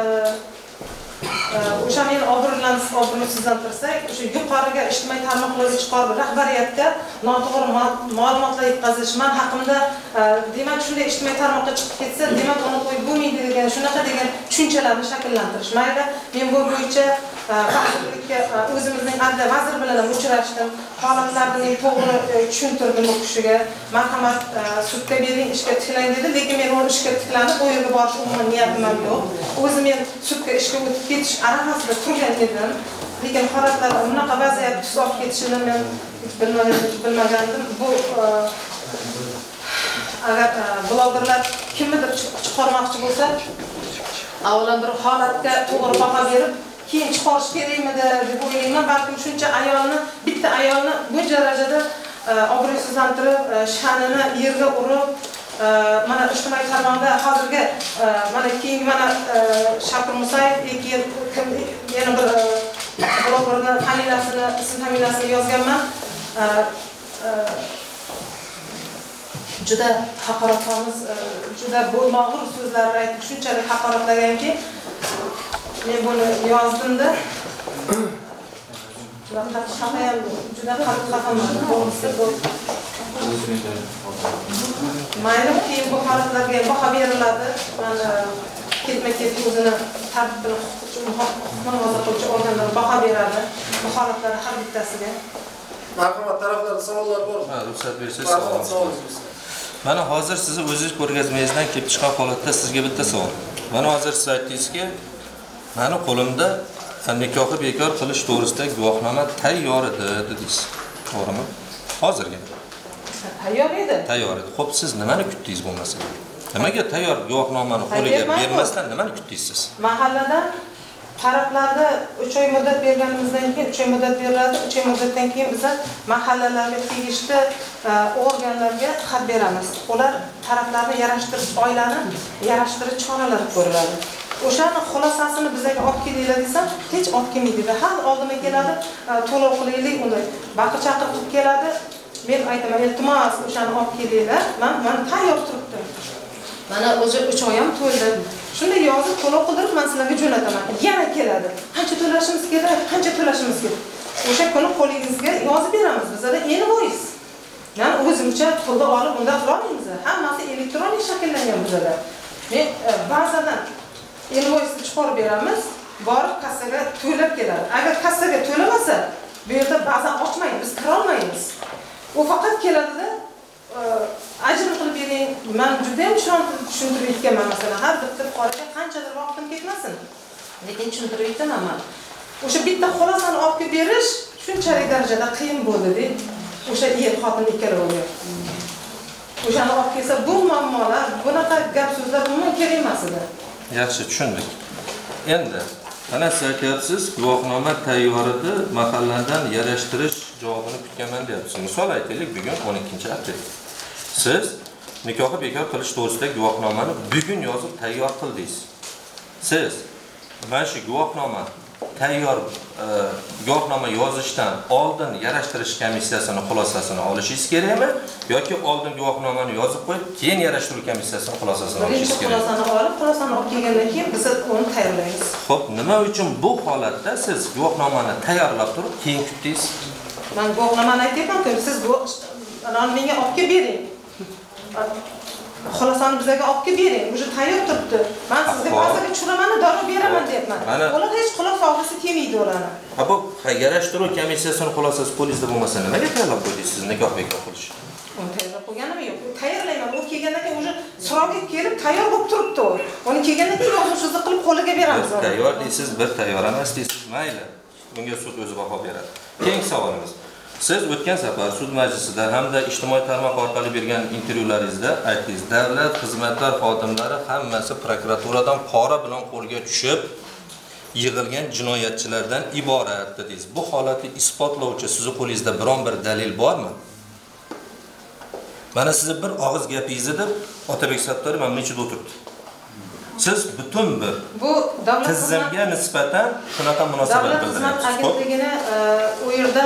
o'sha men obro'sizlantirsak, o'sha yuqoriga ijtimoiy tarmoqlarga chiqarib rahbariyatga noto'g'ri ma'lumotlar yetkazish, men haqimda demak shunday ijtimoiy tarmoqqa chiqib ketsa, demak uni qo'yib bo'lmaydi degan shunaqa degan tushunchalarni shakllantirish. Mayli, men bu bo'yicha vazirlikka o'zimizning adliya vaziri bilan ham uchrashdim. Holatlarni to'g'ri tushuntirdim u kishiga. Marhamat, sudga bering, ishga tiklang dedi, lekin men uni ishga tiklanib, u yerga borish umuman niyatim ham yo'q. O'zim men sudga ishga o'tib ketish arafasida turgan edim. Lekin holatlar bunaqa vaziyat tus olib ketishini men bilmagandim. Bu agar blogerlar kimnidir chiqarmoqchi bo'lsa, avvalo bir holatga to'g'ri baho berib keyin chiqarish kerakmidi deb o'ylayman. Balkim shuncha ayolni, bitta ayolni bu darajada obro'sizlantirib, sha'nini yerga urib, mana ijtimoiy tarmoqda hozirgi mana keyingi mana Shakir Musayev keyin yana bir blogerning familiyasini, ism-familiyasini yozganman. Juda haqoratomuz, juda bo'lmag'ur so'zlarni aytib, shunchalik haqoratlaganki, men buni yozdim-da. Juda qattiq xafaman. To'g'risi bu. Mayli, keyin bu holatlarga baho beriladi. Mana ketma-ket o'zini tartibini muhofaza qiluvchi organlar baho beradi. Bu holatlar har bittasiga. Marhamat, taraflarda savollar bormi? Ha, ruxsat bersangiz. Mana hozir sizni o'zingiz ko'rgazmangizdan kelib chiqqan holatda sizga bitta savol. Mana hozir siz aytdingizki, meni qo'limda nikohi bekor qilish to'g'risidagi guvohnoma tayyor edi dedingiz. To'g'rimi? Hozirga. Tayyor edi. Tayyor edi. Xo'p, siz nimani kutdingiz bo'lmasa? Nimaga tayyor guvohnomani qo'liga bermasdan nimani kutdingiz siz? Mahalladan taraflarda 3 oy muddat berganimizdan keyin 3 oy muddat beriladi. 3 oy muddatdan keyin biz mahallalarga tegishli organlarga xat beramiz. Ular taraflarni yarashtirish, oilani yarashtirish choralari ko'riladi. O'shani xulosasini bizga olib kelinglar desam, hech olib kelmaydi. Har oldimga keladi, to'lov qilaylik, uni baqir-chaqir qilib keladi. Men aytaman, iltimos o'shani olib kelinglar. Men tayyor turibdim. Mana o'zi 3 oy ham to'ldi. Shunday yozib to'lov qildirib men sizlarga jo'nataman. Yana keladi. Qancha to'lashimiz kerak? Qancha to'lashimiz kerak? O'sha kuni qo'lingizga yozib beramiz. Bizda invoice. Men o'zimcha pulni olib unda qila olmaymiz. Hammasi elektron shakllangan bizda. Men ba'zadan invoice chiqarib beramiz, borib kassaga to'lab keladi. Agar kassaga to'lamasa, bu yerda ba'zan ochmaymiz, biz kira olmaymiz. U faqat keladida ajrim qilib bering. Men juda ham tushuntirib aytganman, masalan, har bitta fuqaroga qanchadir vaqtim ketmasin. Lekin tushuntirib aytaman. O'sha bitta xulosani olib kelib berish shunchalik darajada qiyin bo'ldi-da. O'sha er xotin ikkaloviga. O'shani olib kelsa bu muammolar, bunaqa gap so'zlar umuman kerak emas edi. Yaxshi tushundik. Endi mana siz aytyapsiz, guvohnoma tayyor edi, mahalladan yarashtirish javobini kutganman deyapsiz. Misol aytaylik, bugun 12-aprel. Siz nikohi bekor qilish to'g'risidagi guvohnomani bugun yozib tayyor qildingiz. Siz mana shu guvohnoma tayyor guvohnoma yozishdan oldin yarashtirish komissiyasining xulosasini olishingiz kerakmi yoki oldin guvohnomani yozib qo'yib, keyin yarashtiruv komissiyasining xulosasini olishingiz kerakmi? Xulosani olib kelgandan keyin biz uni tayyorlaymiz. Xo'p, nima uchun bu holatda siz guvohnomani tayyorlab turib, keyin kutdingiz? Men guvohnomani aytyapman-ku, siz bu menga olib kelib bering. Xulosani bizga olib kelib bering. O'sha tayyor turibdi. Men sizga ba'ziga tushiraman, dori beraman deyapman. Ular hech xulosa olgisi kelmaydi ularni. Ha bu yarashtiruv komissiyasining xulosasi qo'lingizda bo'lmasa nimaga tayyorlab qo'ydingiz siz nikoh bekor qilish? Uni tayyorlab qo'yganimi yo'q. Tayyorlayman. U kelgandan keyin o'sha so'rovga kelib tayyor bo'lib turibdi u. Uni kelgandan keyin yozuvchisizni qilib qo'liga beramiz. Bir tayyor deysiz, bir tayyor emas deysiz. Mayli. Bunga sud o'zi baho beradi. Keyingi savolimiz. Siz o'tgan safar sud majlisida hamda ijtimoiy tarmoq orqali bergan intervyularingizda aytdingiz, davlat xizmatlar xodimlari hammasi prokuraturadan pora bilan qo'lga tushib yig'ilgan jinoyatchilardan iborat dedingiz. Bu holatni isbotlovchi sizning qo'lingizda biron bir dalil bormi? Mana sizni bir og'iz gapingizni deb Otabek Sattoriy mana buncha o'tiribdi. Siz butun bir bu davlat tizimga nisbatan shunaqa munosabat bildiryapsiz. Davlat xizmat agentligini u yerda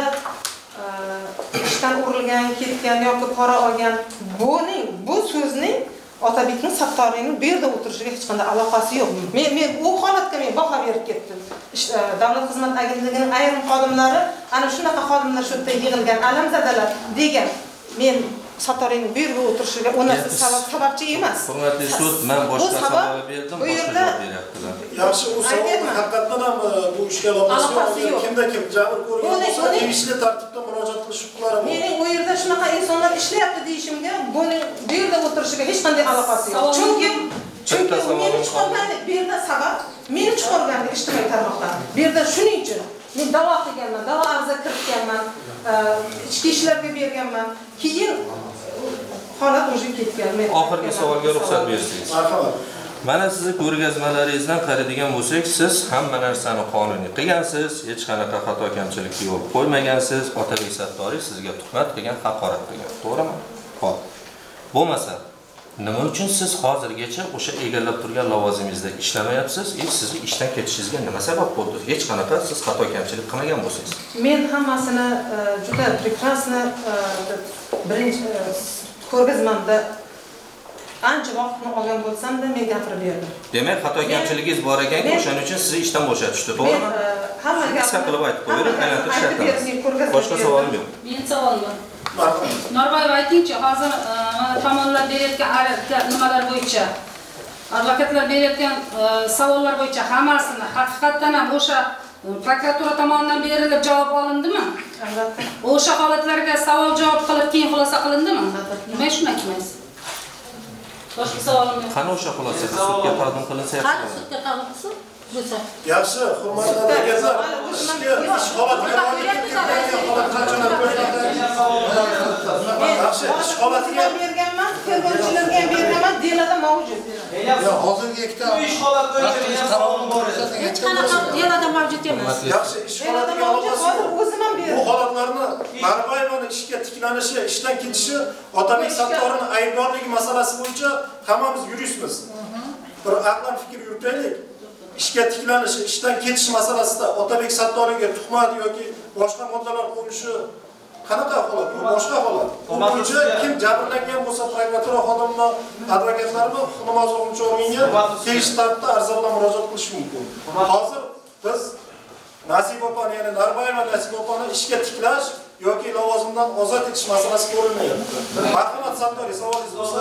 ishdan urilgan, ketgan yoki pora olgan bu so'zning Otabekning Sattoriyning bu yerda o'tirishiga hech qanday aloqasi yo'q. Men u holatga baho berib ketdim. Davlat xizmat agentligining ayrim xodimlari ana shunaqa xodimlar shu yerda yig'ilgan, alamzadalar degan. Men Sattoriyning bu yerga o'tirishiga u narsa sababchi emas. Hurmatli sud, men boshqa savol berdim, boshqa javob beryaptilar. Yaxshi, u savol haqiqatan ham bu ishga aloqasi yo'q. Kimda kim jabr ko'rgan bo'lsa, tegishli tartibda murojaat qilish huquqlari bor. Mening u yerda shunaqa insonlar ishlayapti deyishimga, buning bu yerda o'tirishiga hech qanday aloqasi yo'q. Chunki meni chiqarganlik, bu yerda sabab meni chiqarganlik ijtimoiy tarmoqdan. Bu yerda shuning uchun men da'vo qilganman, da'vo arza kiritganman, ichki ishlarga berganman. Keyin holat o'sha ketgan. Oxirgi savolga ruxsat bersangiz. Marhamat. Mana sizni ko'rgazmalaringizdan qaraydigan bo'lsak, siz hamma narsani qonuniy qilgansiz, hech qanaqa xato kamchilikka yo'l qo'ymagansiz, Otabek Sattoriy sizga tuhmat qilgan, haqorat qilgan. To'g'rimi? Xo'p. Bo'lmasa, nima uchun siz hozirgacha o'sha egallab turgan lavozimingizda ishlamayapsiz? Sizni ishdan ketishingizga nima sabab bo'ldi? Hech qanaqa siz xato kamchilik qilmagan bo'lsangiz. Men hammasini juda prekrasno birinchi ko'rgazmamda ancha vaqtni olgan bo'lsam-da men gapirib berdim. Demak, xato kamchiligingiz bor ekanki, o'shaning uchun sizni ishdan bo'shatishdi, to'g'rimi? Hamma qisqa qilib aytib qo'ying, aylantirish shart emas. Boshqa savolim yo'q. Men savolim bor. Norboyev aytingchi, hozir tomonlar berayotgan nimalar bo'yicha, advokatlar berayotgan savollar bo'yicha hammasini haqiqatan ham o'sha prokuratura tomonidan berilib javob olindimi? Albatta. O'sha holatlarga savol javob qilib keyin xulosa qilindimi? Nima shunday qilmaysiz? Boshqa savolim yo'q. Qani o'sha xulosa sudga taqdim qilinsa yaxshi Qani sudga taqdim qilsin? Bo'lsa. Yaxshi, hurmatli advokatlar, ish holatiga ish holatiga berganman, tergovchilarga ham berganman, delada mavjud. Hozirgi ikkita ish holat bo'yicha savolim bor edi. Hech qanaqa delada mavjud emas. Yaxshi, ish holatiga aloqasi yo'q. O'zim ham berdim. Bu holatlarni Narboyevaning ishga tiklanishi, ishdan ketishi, Otabek Sattoriyning aybdorligi masalasi bo'yicha hammamiz yuristmiz. Bir aqlan fikr yuritaylik. ishga tiklanishi, ishdan ketish masalasida Otabek Sattoriyga tuhmat yoki boshqa moddalar qo'yishi qanaqa holat? Bu boshqa holat. Buncha kim jabrlangan bo'lsa, prokuratura xodimlari, advokatlarni huquq himoya organiga tegishli tartibda ariza bilan murojaat qilish mumkin. Hozir biz Nasib opani, ya'ni Narboyeva Nasib opani ishga tiklash yoki lavozimdan ozod etish masalasi ko'rilmayapti. Marhamat Sattoriy, savolingiz bo'lsa.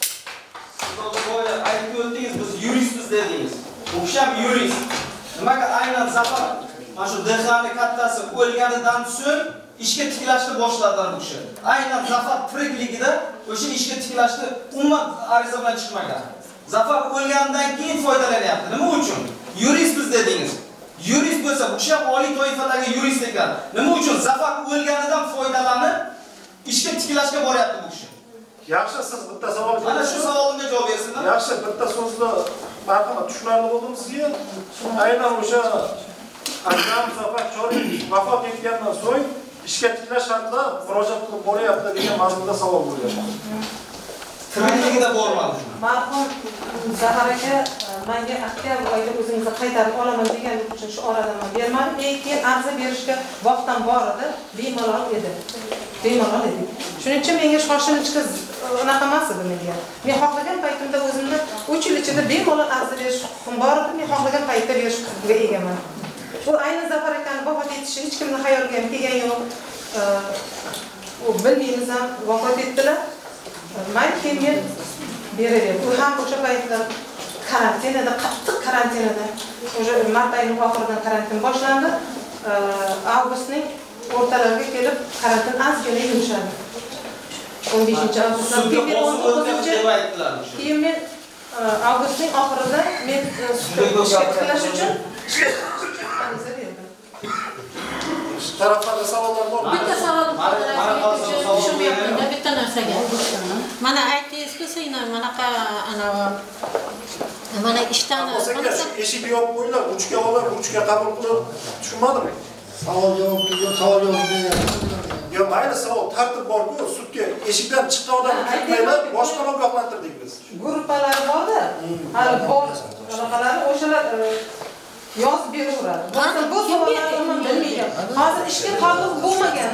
Aytib o'tdingiz, biz yuristmiz dedingiz. O'xsham yurist. Nimaga aynan Zafar mana shu dehqonning kattasi o'lganidan so'ng ishga tiklashni boshladilar bu kishi. Aynan Zafar tirikligida o'sha ishga tiklashni umuman ariza bilan chiqmagan. Zafar o'lgandan keyin foydalanyapti. Nima uchun? Yuristmiz dedingiz. Yurist bo'lsa, bu kishi ham oliy toifadagi yurist ekan. Nima uchun Zafar o'lganidan foydalanib ishga tiklashga boryapti bu kishi? Yaxshi, siz bitta savol berasiz. Mana shu savolimga javob bersinlar. Yaxshi, bitta so'zni marhamat tushunarli bo'ldim sizga. Aynan o'sha Akram Zafar Choriy vafot etgandan so'ng ishga tiklash haqida murojaat qilib boryapti degan mazmunda savol bo'lyapti. Tirikligida bormadi. Marhum Zafar aka menga oktyabr oyida o'zingizni qaytarib olaman degan uchun shu oradan bermadim. Keyin arza berishga vaqtim bor edi, bemalol edi. Bemalol edi. Shuning uchun menga shoshilinchga unaqa emas edi menga. Men xohlagan paytimda o'zimni 3 yil ichida bemalol arza berish huquqim bor edi. Men xohlagan paytda berish huquqiga egaman. Bu aynan Zafar akani vafot etishi hech kimning xayoliga ham kelgan yo'q. U bilmaymiz ham vafot etdilar. Men keyin beraverdim. U ham o'sha paytda karantinada, qattiq karantinada. O'sha mart oyining oxiridan karantin boshlandi. Avgustning o'rtalariga kelib karantin ozgina yumshadi. 15-avgustdan Sudga bosib o'tgan deb aytdilar. keyin men avgustning oxirida men ishga tiklash uchun ariza berdim. Taraflarda savollar bormi? Bitta savol Mana bitta narsaga. Mana aytdingiz-ku sizlar manaqa mana ishdan Eshik yopib qo'yinglar, uchiga olib, uchiga qabul qilib, tushunmadimi? Savol javob bergan. Yo, mayli savol tartib bor-ku, sudga eshikdan chiqqan odamni kutmaylar, boshqa ogohlantirdik biz. Gruppalar bor-da. Hali bor anaqalari o'shalar yozib beraveradi. Bu savollarni bilmayman. Hozir ishga taalluq bo'lmagan,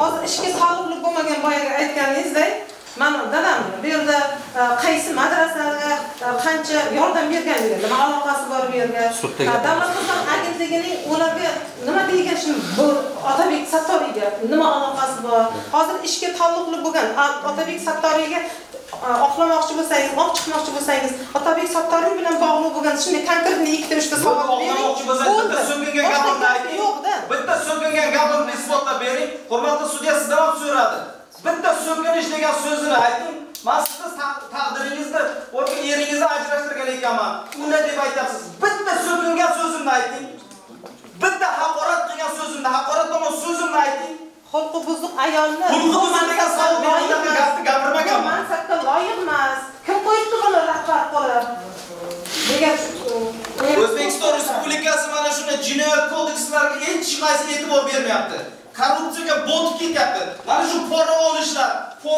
boyaga aytganingizdek, mana dadamni bu yerda qaysi madrasaga qancha yordam berganligi, nima aloqasi bor bu yerga. Davlat xizmat agentligining ularga nima degan bu Otabek Sattoriyga nima aloqasi bor? Hozir ishga taalluqli bo'lgan Otabek Sattoriyga oqlamoqchi bo'lsangiz, olib chiqmoqchi bo'lsangiz, Otabek Sattoriy bilan bog'liq bo'lgan shunday konkretni ikkita uchta savol bering. Bitta so'kingan gapimni ayting. Bitta so'kingan gapimni isbotlab bering. Hurmatli sudya sizdan ham so'radi. Bitta so'kinish degan so'zini ayting. Men sizni taqdiringizni o'rgan yeringizni ajrashtirgan ekanman. Unda deb aytasiz. Bitta so'kingan so'zimni ayting. Bitta haqorat qilgan so'zimni, haqorat tomon so'zimni ayting. Xulqi buzuq ayolni degan savol bergan gapni gapirmaganman. Mansabga loyiq emas. Kim qo'yibdi buni rahbar qilib? Degan O'zbekiston Respublikasi mana shunday jinoyat kodekslariga hech qaysi e'tibor bermayapti. Korrupsiyaga botib ketyapti. Mana shu pora olishlar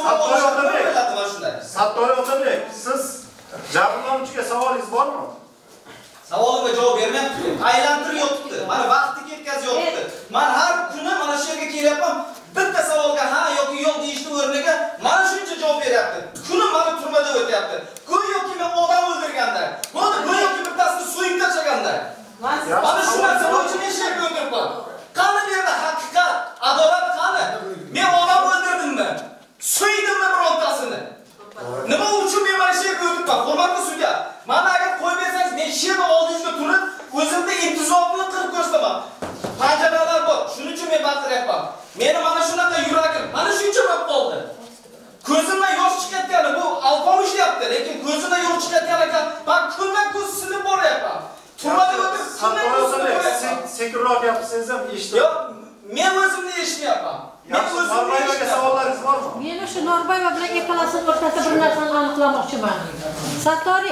bo'ladi mana shunday. Sattoriy Otabek, siz jabrlanuvchiga savolingiz bormi? Savolimga javob bermayapti. Aylantirib yotibdi. Mana vaqtni ketkazyapti. Men har kuni mana shu yerga kelyapman. Bitta savolga ha yoki yo'q deyishni o'rniga mana shuncha javob beryapti. Kuni mana turmada o'tyapti. Go'yoki men odam o'ldirganda, go'yoki bittasini so'yib tashlaganda. Mana shu narsa bo'yicha men shak o'tiribman. Qani bu yerda haqiqat, adolat qani? Men odam o'ldirdimmi? So'ydimmi birontasini? Nima uchun men mana shu yerga o'tiribman? Hurmatli sudya, mana agar qo'yib bersangiz men shu yerda oldingizga turib, o'zimni intizomni qilib ko'rsataman. Panjaralar bor, shuning uchun men baqiryapman. Meni mana shunaqa yuragim, mana shuncha bo'lib qoldi. Ko'zimdan yosh chiqayotgani bu alpomish deyapti, lekin ko'zimdan yosh chiqayotgan ekan, men kundan kun sinib boryapman. Turmada o'tirib, sekinroq gapirsangiz ham eshitdim. Yo'q, men o'zimni eshitmayapman. Men Norboyevaga savollaringiz bormi? Men shu Norboyeva bilan ikkalasining o'rtasida bir narsani aniqlamoqchiman. Sattoriy,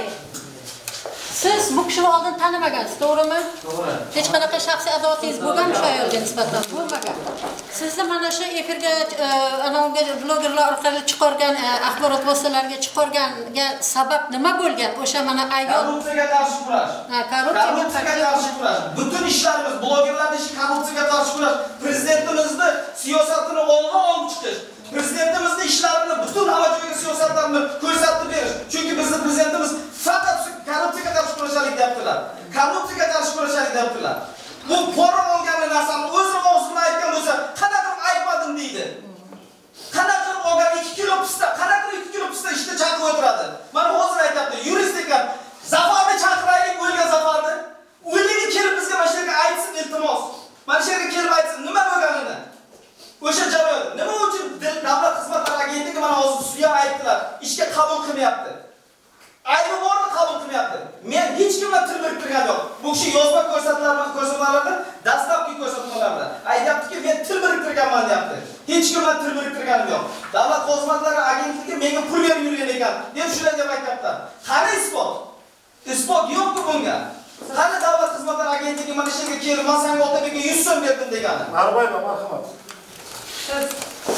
siz bu kishini oldin tanimagansiz, to'g'rimi? To'g'ri. Hech qanaqa shaxsiy adovatingiz bo'lgan shu ayolga nisbatan bo'lmagan. Sizni mana shu efirga anaviga blogerlar orqali chiqargan axborot vositalariga chiqarganga sabab nima bo'lgan? O'sha mana ayol korrupsiyaga qarshi kurash. Korrupsiyaga qarshi kurash. Butun ishlarimiz, blogerlarning ishi korrupsiyaga qarshi kurash. Prezidentimizni siyosatini olg'a olib chiqish. Prezidentimizning ishlarini butun havojoyga siyosatlarini ko'rsatib berish. Chunki bizning prezidentimiz faqat korrupsiyaga qarshi kurashalik deyaptilar. Korrupsiyaga qarshi kurashalik deyaptilar. Bu pora olgan narsani o'zi og'zimdan aytgan bo'lsa, qanaqa aytmadim deydi. Qanaqa olgan 2 kilo pista, qanaqa 2 kilo pista ishda chaqib o'tiradi. Mana hozir aytibdi, yurist ekan. Zafarni chaqiraylik, o'lgan Zafarni. O'ligi kelib bizga mana shu yerga aytsin iltimos. Mana shu yerga kelib aytsin nima bo'lganini. O'sha jarayon nima uchun davlat xizmatlari agentligi mana hozir sudya aytdilar, ishga qabul qilmayapti. Ayni borni qabul qilmayapti. Men hech kimga til biriktirgan yo'q. Bu kishi yozma ko'rsatmalarda, dastlabki ko'rsatmalarda aytibdi-ki, men til biriktirganman deyapti. Hech kimga til biriktirganim yo'q. Davlat xizmatlari agentligi menga pul berib yurgan ekan deb shunday deb aytibdi. Qani isbot? Isbot yo'q-ku bunga. Qani davlat xizmatlari agentligi mana shu yerga kelib, men senga Otabekka 100 so'm berdim degani. Norboyeva, marhamat. Siz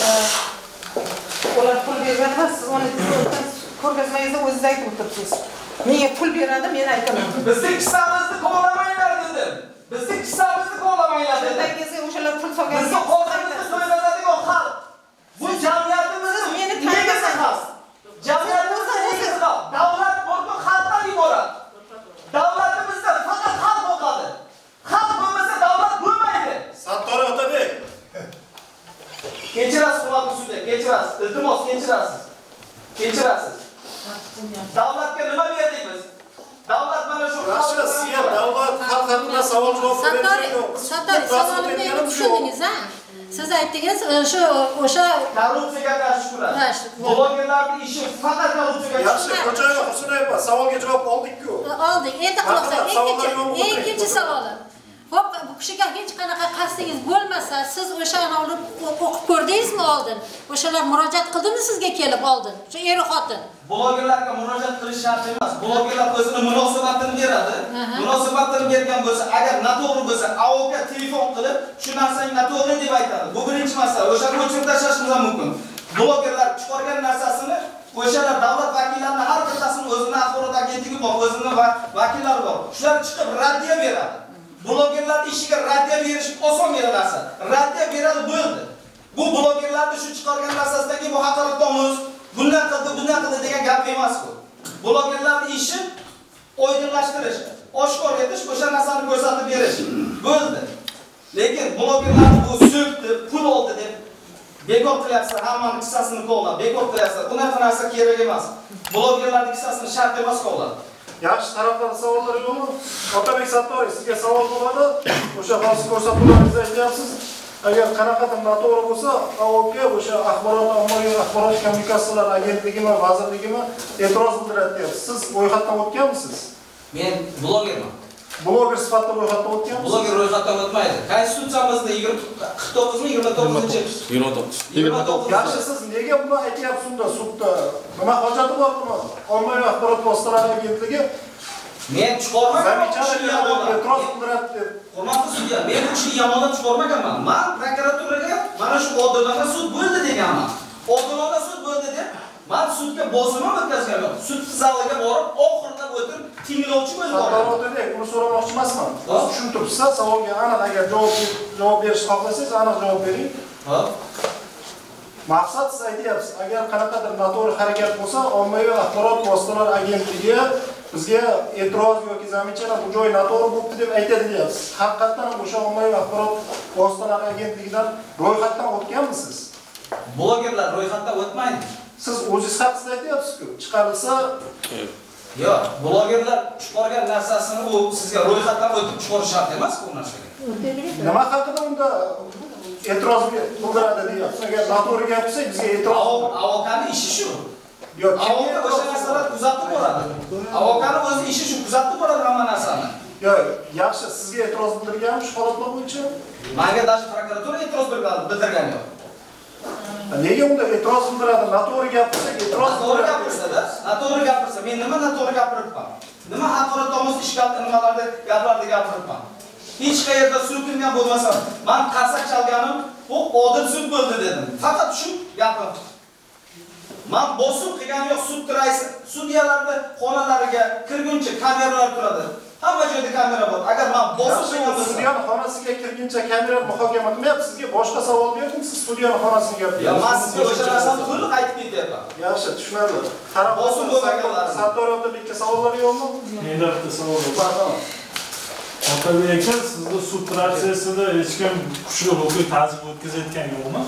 ular pul bergan, siz uni ko'rgazmangizda o'zingiz aytib o'tiribsiz. Menga pul beradi, men aytaman. Bizning qissamizni kovlamanglar dedim. Bizning qissamizni kovlamanglar dedim. Shundagizga o'shalar pul solgan. Bizning hozirda so'ylanadigan xalq. Bu jamiyatimizni meni tanigisi xalq. Jamiyatimizni negisi xalq. Davlat bo'lsa xalqdan iborat. Davlatimizda faqat xalq bo'ladi. Xalq bo'lmasa davlat bo'lmaydi. Sattoriy Otabek. Kechirasiz, hurmatli sudya, kechirasiz. Iltimos, kechirasiz. Kechirasiz. Davlatga nima berdik biz? Davlat mana shu Yaxshi, sizga davlat xalq haqida savol javob berayotgan yo'q. Sattoriy, savolimni tushundingiz, ha? Siz aytdingiz, o'sha korrupsiyaga qarshi kurashish. Blogerlarning ishi faqat korrupsiyaga Yaxshi, xo'jayin Husn aka, savolga javob oldik-ku. oldik. Endi quloq ikkinchi savoli. Hop, bu kishiga hech qanaqa qasdingiz bo'lmasa, siz o'shani olib o'qib ko'rdingizmi oldin? O'shalar murojaat qildimi sizga kelib oldin? O'sha er xotin. Blogerlarga murojaat qilish shart emas. Blogerlar o'zining munosabatini beradi. Munosabatini bergan bo'lsa, agar noto'g'ri bo'lsa, AOKga telefon qilib, shu narsani noto'g'ri deb aytadi. Bu birinchi masala. O'shani o'chirib tashlashimiz ham mumkin. Blogerlar chiqargan narsasini o'shalar davlat vakillarining har bittasini o'zining axborot agentligi bor, o'zining vakillari bor. Shular chiqib raddiya beradi. Blogerlarning ishiga raddiya berish oson narsa. Raddiya beradi bo'ldi. Bu blogerlarning shu chiqargan narsasidagi bu haqoratnomuz, bundan qildi degan gap emas bu. Blogerlarning ishi oydinlashtirish, oshkor etish, o'sha narsani ko'rsatib berish. Bo'ldi. Lekin blogerlarni bu so'kdi, pul oldi deb bekor qilyapsizlar, hammaning qissasini qo'llab, bekor qilyapsizlar. Unaqa narsa kerak emas. Blogerlarning qissasini shart emas qo'llab. Yaxshi, tarafdan savollar yo'qmi? Otabek Sattoriy, sizga savol bo'ladi. O'sha hozir ko'rsatuvlaringizni aytyapsiz. Agar qanaqadir noto'g'ri bo'lsa, AOK o'sha ommaviy axborot kommunikatsiyalar agentligimi, vazirligimi e'tiroz bildiradi deyapsiz. Siz ro'yxatdan o'tganmisiz? Men blogerman. Bloger sifatida ro'yxatdan o'tganmisiz? Bloger ro'yxatdan o'tmaydi. Konstitutsiyamizda 29. Yaxshi, siz nega buni aytyapsiz unda sudda? Nima hojati bor buni? Ommaviy axborot vositalari agentligi men chiqarmagan e'tiroz bildiradi deb. Hurmatli sudya, men bu ishni yomonlab chiqarmaganman. Men prokuraturaga mana shu odilona sud bo'ldi deganman. Odilona sud bo'ldi deb men sudga bosim o'tkazganman. Sud zaliga borib, oxirida o'tirib tinglovchi bo'lib bordim. To'g'ri, buni so'ramoqchi emasman. Tushuntirsa, savolga aniq agar javob berishni xohlasangiz, aniq javob bering. Maqsad siz aytyapsiz, agar qanaqadir noto'g'ri harakat bo'lsa, ommaviy axborot vositalari agentligi bizga e'tiroz yoki zamechana bu joy noto'g'ri bo'libdi deb aytadi deyapsiz. Haqiqatan o'sha ommaviy axborot vositalari agentligidan ro'yxatdan o'tganmisiz? Blogerlar ro'yxatdan o'tmaydi. Siz o'zingiz haqida aytyapsiz-ku, chiqarilsa yo'q, blogerlar chiqargan narsasini u sizga ro'yxatdan o'tib chiqarish shart emas bu narsaga. Nima haqida unda e'tiroz bildiradi deyapsiz? Agar noto'g'ri gap bo'lsa, bizga e'tiroz. AOKning ishi shu. Yo'q, AOK o'sha narsalar kuzatib boradi. AOKning o'zi ishi shu, kuzatib boradi hamma narsani. Yo'q, yaxshi, sizga e'tiroz bildirganmi shu holatlar bo'yicha? Menga даже prokuratura e'tiroz bildirgan yo'q. Nega unda e'tiroz bildiradi? Noto'g'ri gap bo'lsa, e'tiroz gapirsa-da, noto'g'ri gapirsa, men nima noto'g'ri gapiribman? Nima haqoratnomuz ishgaldi nimalarda gaplarni gapiribman? Hech qayerda so'kingan bo'lmasam, men qarsak chalganim, bu odil sud bo'ldi dedim. Faqat shu gapim. Men bosim qilganim yo'q, sud raisi, sudyalarning xonalariga kirguncha kameralar turadi. Hamma joyda kamera bor. Agar men bosim qilgan bo'lsam, sudyaning xonasiga kirguncha kamera muhokama qilmayapsiz. Sizga boshqa savol berdim, siz sudyaning xonasiga gapiryapsiz. Yo'q, men sizga o'sha narsani to'liq aytib ketyapman. Yaxshi, tushunarli. Qarab bosim bo'lganlar. Sattoriy Otabekka savollar yo'qmi? Menda bitta savol bor. Otabek aka, sizning sud protsessida hech kim kuchli huquqiy ta'zim o'tkazayotgan yo'qmi?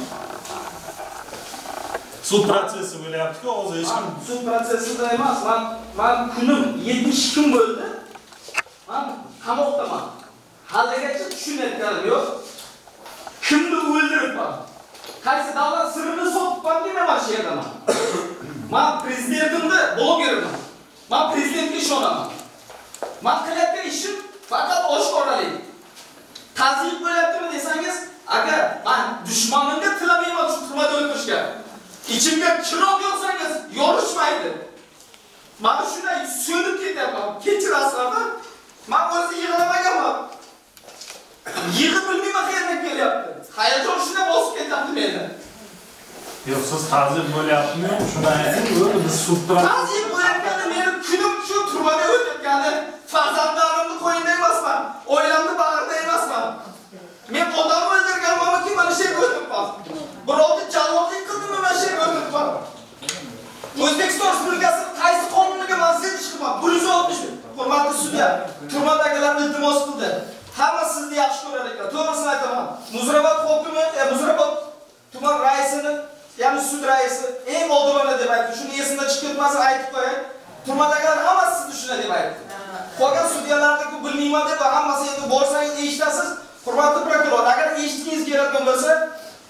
Sud protsessi bo'lyapti-ku, hozir hech kim sud protsessida emas. Men kunim 70 kun bo'ldi. Men qamoqdaman. Haligacha tushunayotganim yo'q. Kimni o'ldiribman? Qaysi davlat sirini sotibman deyman shu yerda men. Men prezidentimni blogerman. Men prezidentga ishonaman. Men qilayotgan ishim faqat oshkoralik. Tazyiq bo'lyaptimi desangiz, agar men dushmanimga tilamayman shu turmada o'tirishga. İçimga chiroq yoqsangiz, yorishmaydi. Men shunday so'nib ketyapman. Kechirasizlarmi? Men o'zi yig'lamaganman. Yig'ib bilmayman qayerdan kelyapti. Hayajon shunday bosib ketyapti meni. Yo'q, siz ta'zim bo'lyaptimi? Shunday ayting, biz sudda ta'zim bo'layotgani meni kunim shu turmada o'tayotgani, farzandlarimni qo'yinda emasman, oilamni bag'rida emasman. Men odam o'ldirganmanki, mana shu yerga o'tibman. Birovni jallodlik qildimmi, mana shu yerga o'tibman. O'zbekiston Respublikasi qaysi qonuniga mazid ish qilman? 160. Hurmatli sudya, turmadagilar iltimos qildi. Hamma sizni yaxshi ko'rar ekan. To'g'risini aytaman. Muzrabot hokimi, Muzrabot tuman raisini, ya'ni sud raisi eng odilona deb aytdi. Shuni esimda chiqib ketmasin aytib qo'yay. Turmadagilar hammasi sizni shunday deb aytdi. Qolgan sudyalarni bilmayman deb hammasi endi borsangiz eshitasiz. Hurmatli prokuror, agar eshitgingiz keladigan bo'lsa,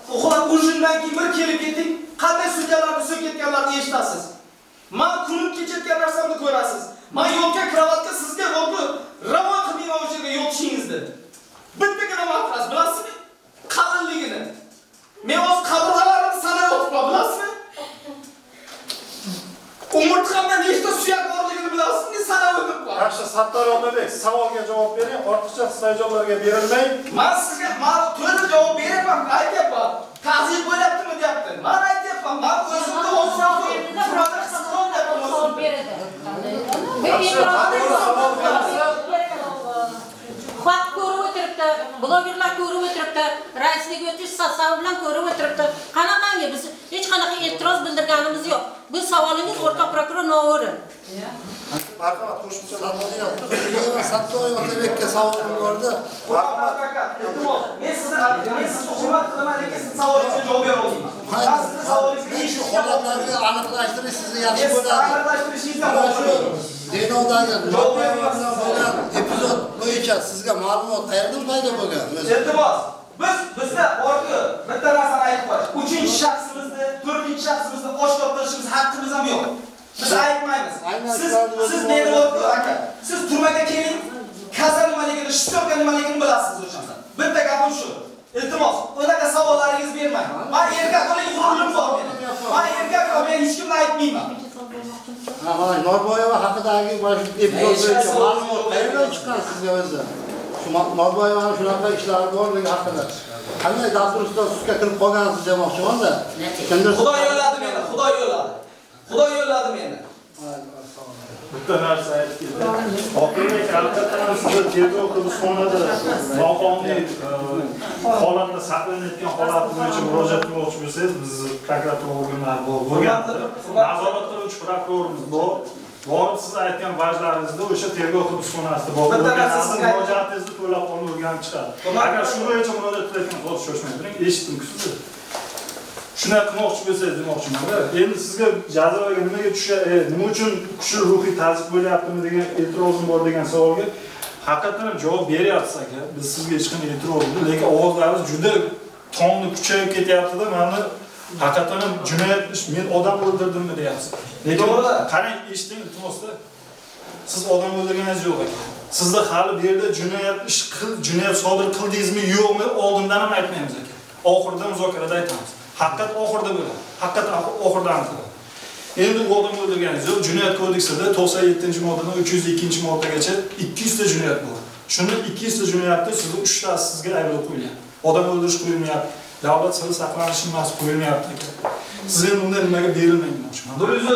Uxlab urjundan keyin bir kelib ketdik. Qanday sudyalarni so'kayotganlarni eshitasiz. Men kunib kechayotgan narsamni ko'rasiz. Men yotgan kravatga sizga bo'ldi, ravon qilmayman o'sha yerga yotishingizni. Bittagina matras bilasizmi? Qalinligini. Men o'z qabrg'alarimni sanab o'tibman, bilasizmi? Umurtqamda nechta suyak borligini bilasizmi? Sanab o'tibman. Yaxshi, Sattor Odilbek, savolga javob bering. Ortiqcha hayajonlarga berilmay. Men sizga to'liq javob beryapman, aytyapman. Ta'zir bo'lyaptimi deyapti. Men aytyapman, men o'zimni o'zimni turmada his qilyapman. Javob beradi. Xalq ko'rib o'tiribdi, blogerlar ko'rib o'tiribdi, raislik o'tish sostavi bilan ko'rib o'tiribdi. Qanaqangi biz hech qanaqa e'tiroz bildirganimiz yo'q. Bu savolingiz o'rta prokuror no'g'ri. Marhamat, qo'shimcha Sattor Odilbekka savolim bordi. Men sizni hurmat qilaman, lekin siz savolingizga javob bera olmayman. Men sizni savolingizga Shu holatlarni aniqlashtirish sizni yaxshi men bo'ladi. aniqlashtirishingizdan xohlayman. Denovdagi bo'lgan epizod bo'yicha sizga ma'lumot qayerdan paydo bo'lgan? Iltimos, bizda borku bitta narsani aytib qo'yish. 3-shaxsimizni, 4-shaxsimizni oshkor qilishimiz haqqimiz ham yo'q. Biz aytmaymiz. Siz meni aka, siz turmaga keling, kaza nimaligini, shifyorga nimaligini bilasiz o'shanda. Bitta gapim shu. Iltimos, unaqa savollaringiz bermang. Men erkak bo'lib g'ururim bor meni. Men erkak bo'lib hech kimni aytmayman. Mana Norboyeva haqidagi epizod bo'yicha ma'lumot qayerdan chiqqan sizga o'zi? Shu Norboyevaning shunaqa ishlari borligi haqida. Qanday dasturda sudga kirib qolgansiz demoqchiman-da. Xudo yo'lladi meni, Xudo yo'lladi. Xudo yo'lladi meni. Bitta narsa aytib Hokimlik albatta sizga tergov qilishxonada noqonuniy holatda saqlanayotgan holat bo'yicha murojaat qilmoqchi bo'lsangiz, biz prokuratura organlari bo'lgan, nazorat qiluvchi prokurorimiz bor. Borib siz aytgan vajlaringizni o'sha tergov qilishxonasida bor. Murojaatingizni to'lab olib o'rganib chiqadi. Agar shu bo'yicha murojaat qilayotgan bo'lsa, shoshmang, eshitdim sizni. Shunday qilmoqchi bo'lsangiz demoqchiman-da. Endi sizga jazoga nimaga nima uchun kuchli ruhiy ta'zib bo'lyaptimi degan e'tirozim bor degan savolga haqiqatan ham javob beryapsiz aka. Biz sizga hech qanday e'tiroz yo'q, lekin ovozlaringiz juda tongni kuchayib ketyapti-da. Meni haqiqatan ham jinoyat ish, men odam o'ldirdimmi deyapsiz. Lekin qarang, eshiting iltimosda. Siz odam o'ldirganingiz yo'q aka. Sizda hali bu yerda jinoyat sodir qildingizmi yo'qmi oldindan ham aytmaymiz aka. Oxirida muzokarada aytamiz. Haqiqat oxirida bo'ladi. Haqiqat oxirida aniqlanadi. Endi u odam o'ldirganingiz yo'q. Jinoyat kodeksida 97-moddadan 302-moddagacha 200 ta jinoyat bor. Shunda 200 ta jinoyatda sizga 3 ta sizga ayblov qo'yilgan. Odam o'ldirish qo'yilmayapti. Davlat sirri saqlanishi emas qo'yilmayapti. Siz endi bunday nimaga berilmaydi demoqchiman.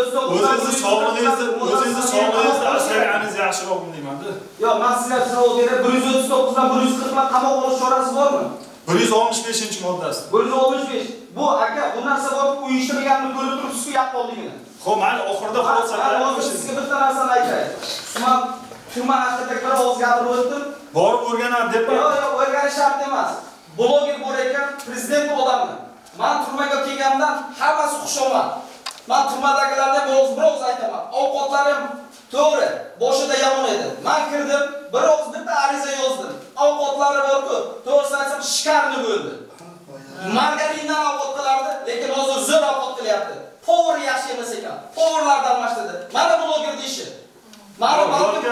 139 o'zingizni sog'lig'ingizni asraganingiz yaxshiroq deyman-da. Yo'q, men sizga savol beraman. 139 dan 140 ga qamoq olish chorasi bormi? 165-moddasi. 165. Bu aka, bu narsa borib uyushtirganini ko'rib turibsiz-ku yaqqonligini. Xo'p, mana oxirida hozir sizga bitta narsani aytay. Usmon turma haqida bir ovoz gapirib o'tdim. Borib o'rganadi deb. Yo'q, o'rganish shart emas. Bloger bor ekan, prezident odamni. Men turmaga kelgandan hammasi xushomad. Men turmadagilarga biroz aytaman. Ovqatlarim to'g'ri, boshida yomon edi. Men kirdim, bitta ariza yozdim. Ovqatlari bor-ku, to'g'risini aytsam shkarni bo'ldi. Margarindan ovqat qilardi, lekin hozir zo'r ovqat qilyapti. Povur yaxshi emas ekan. Povurlardan almashtidi. Mana bloger ishi. Mana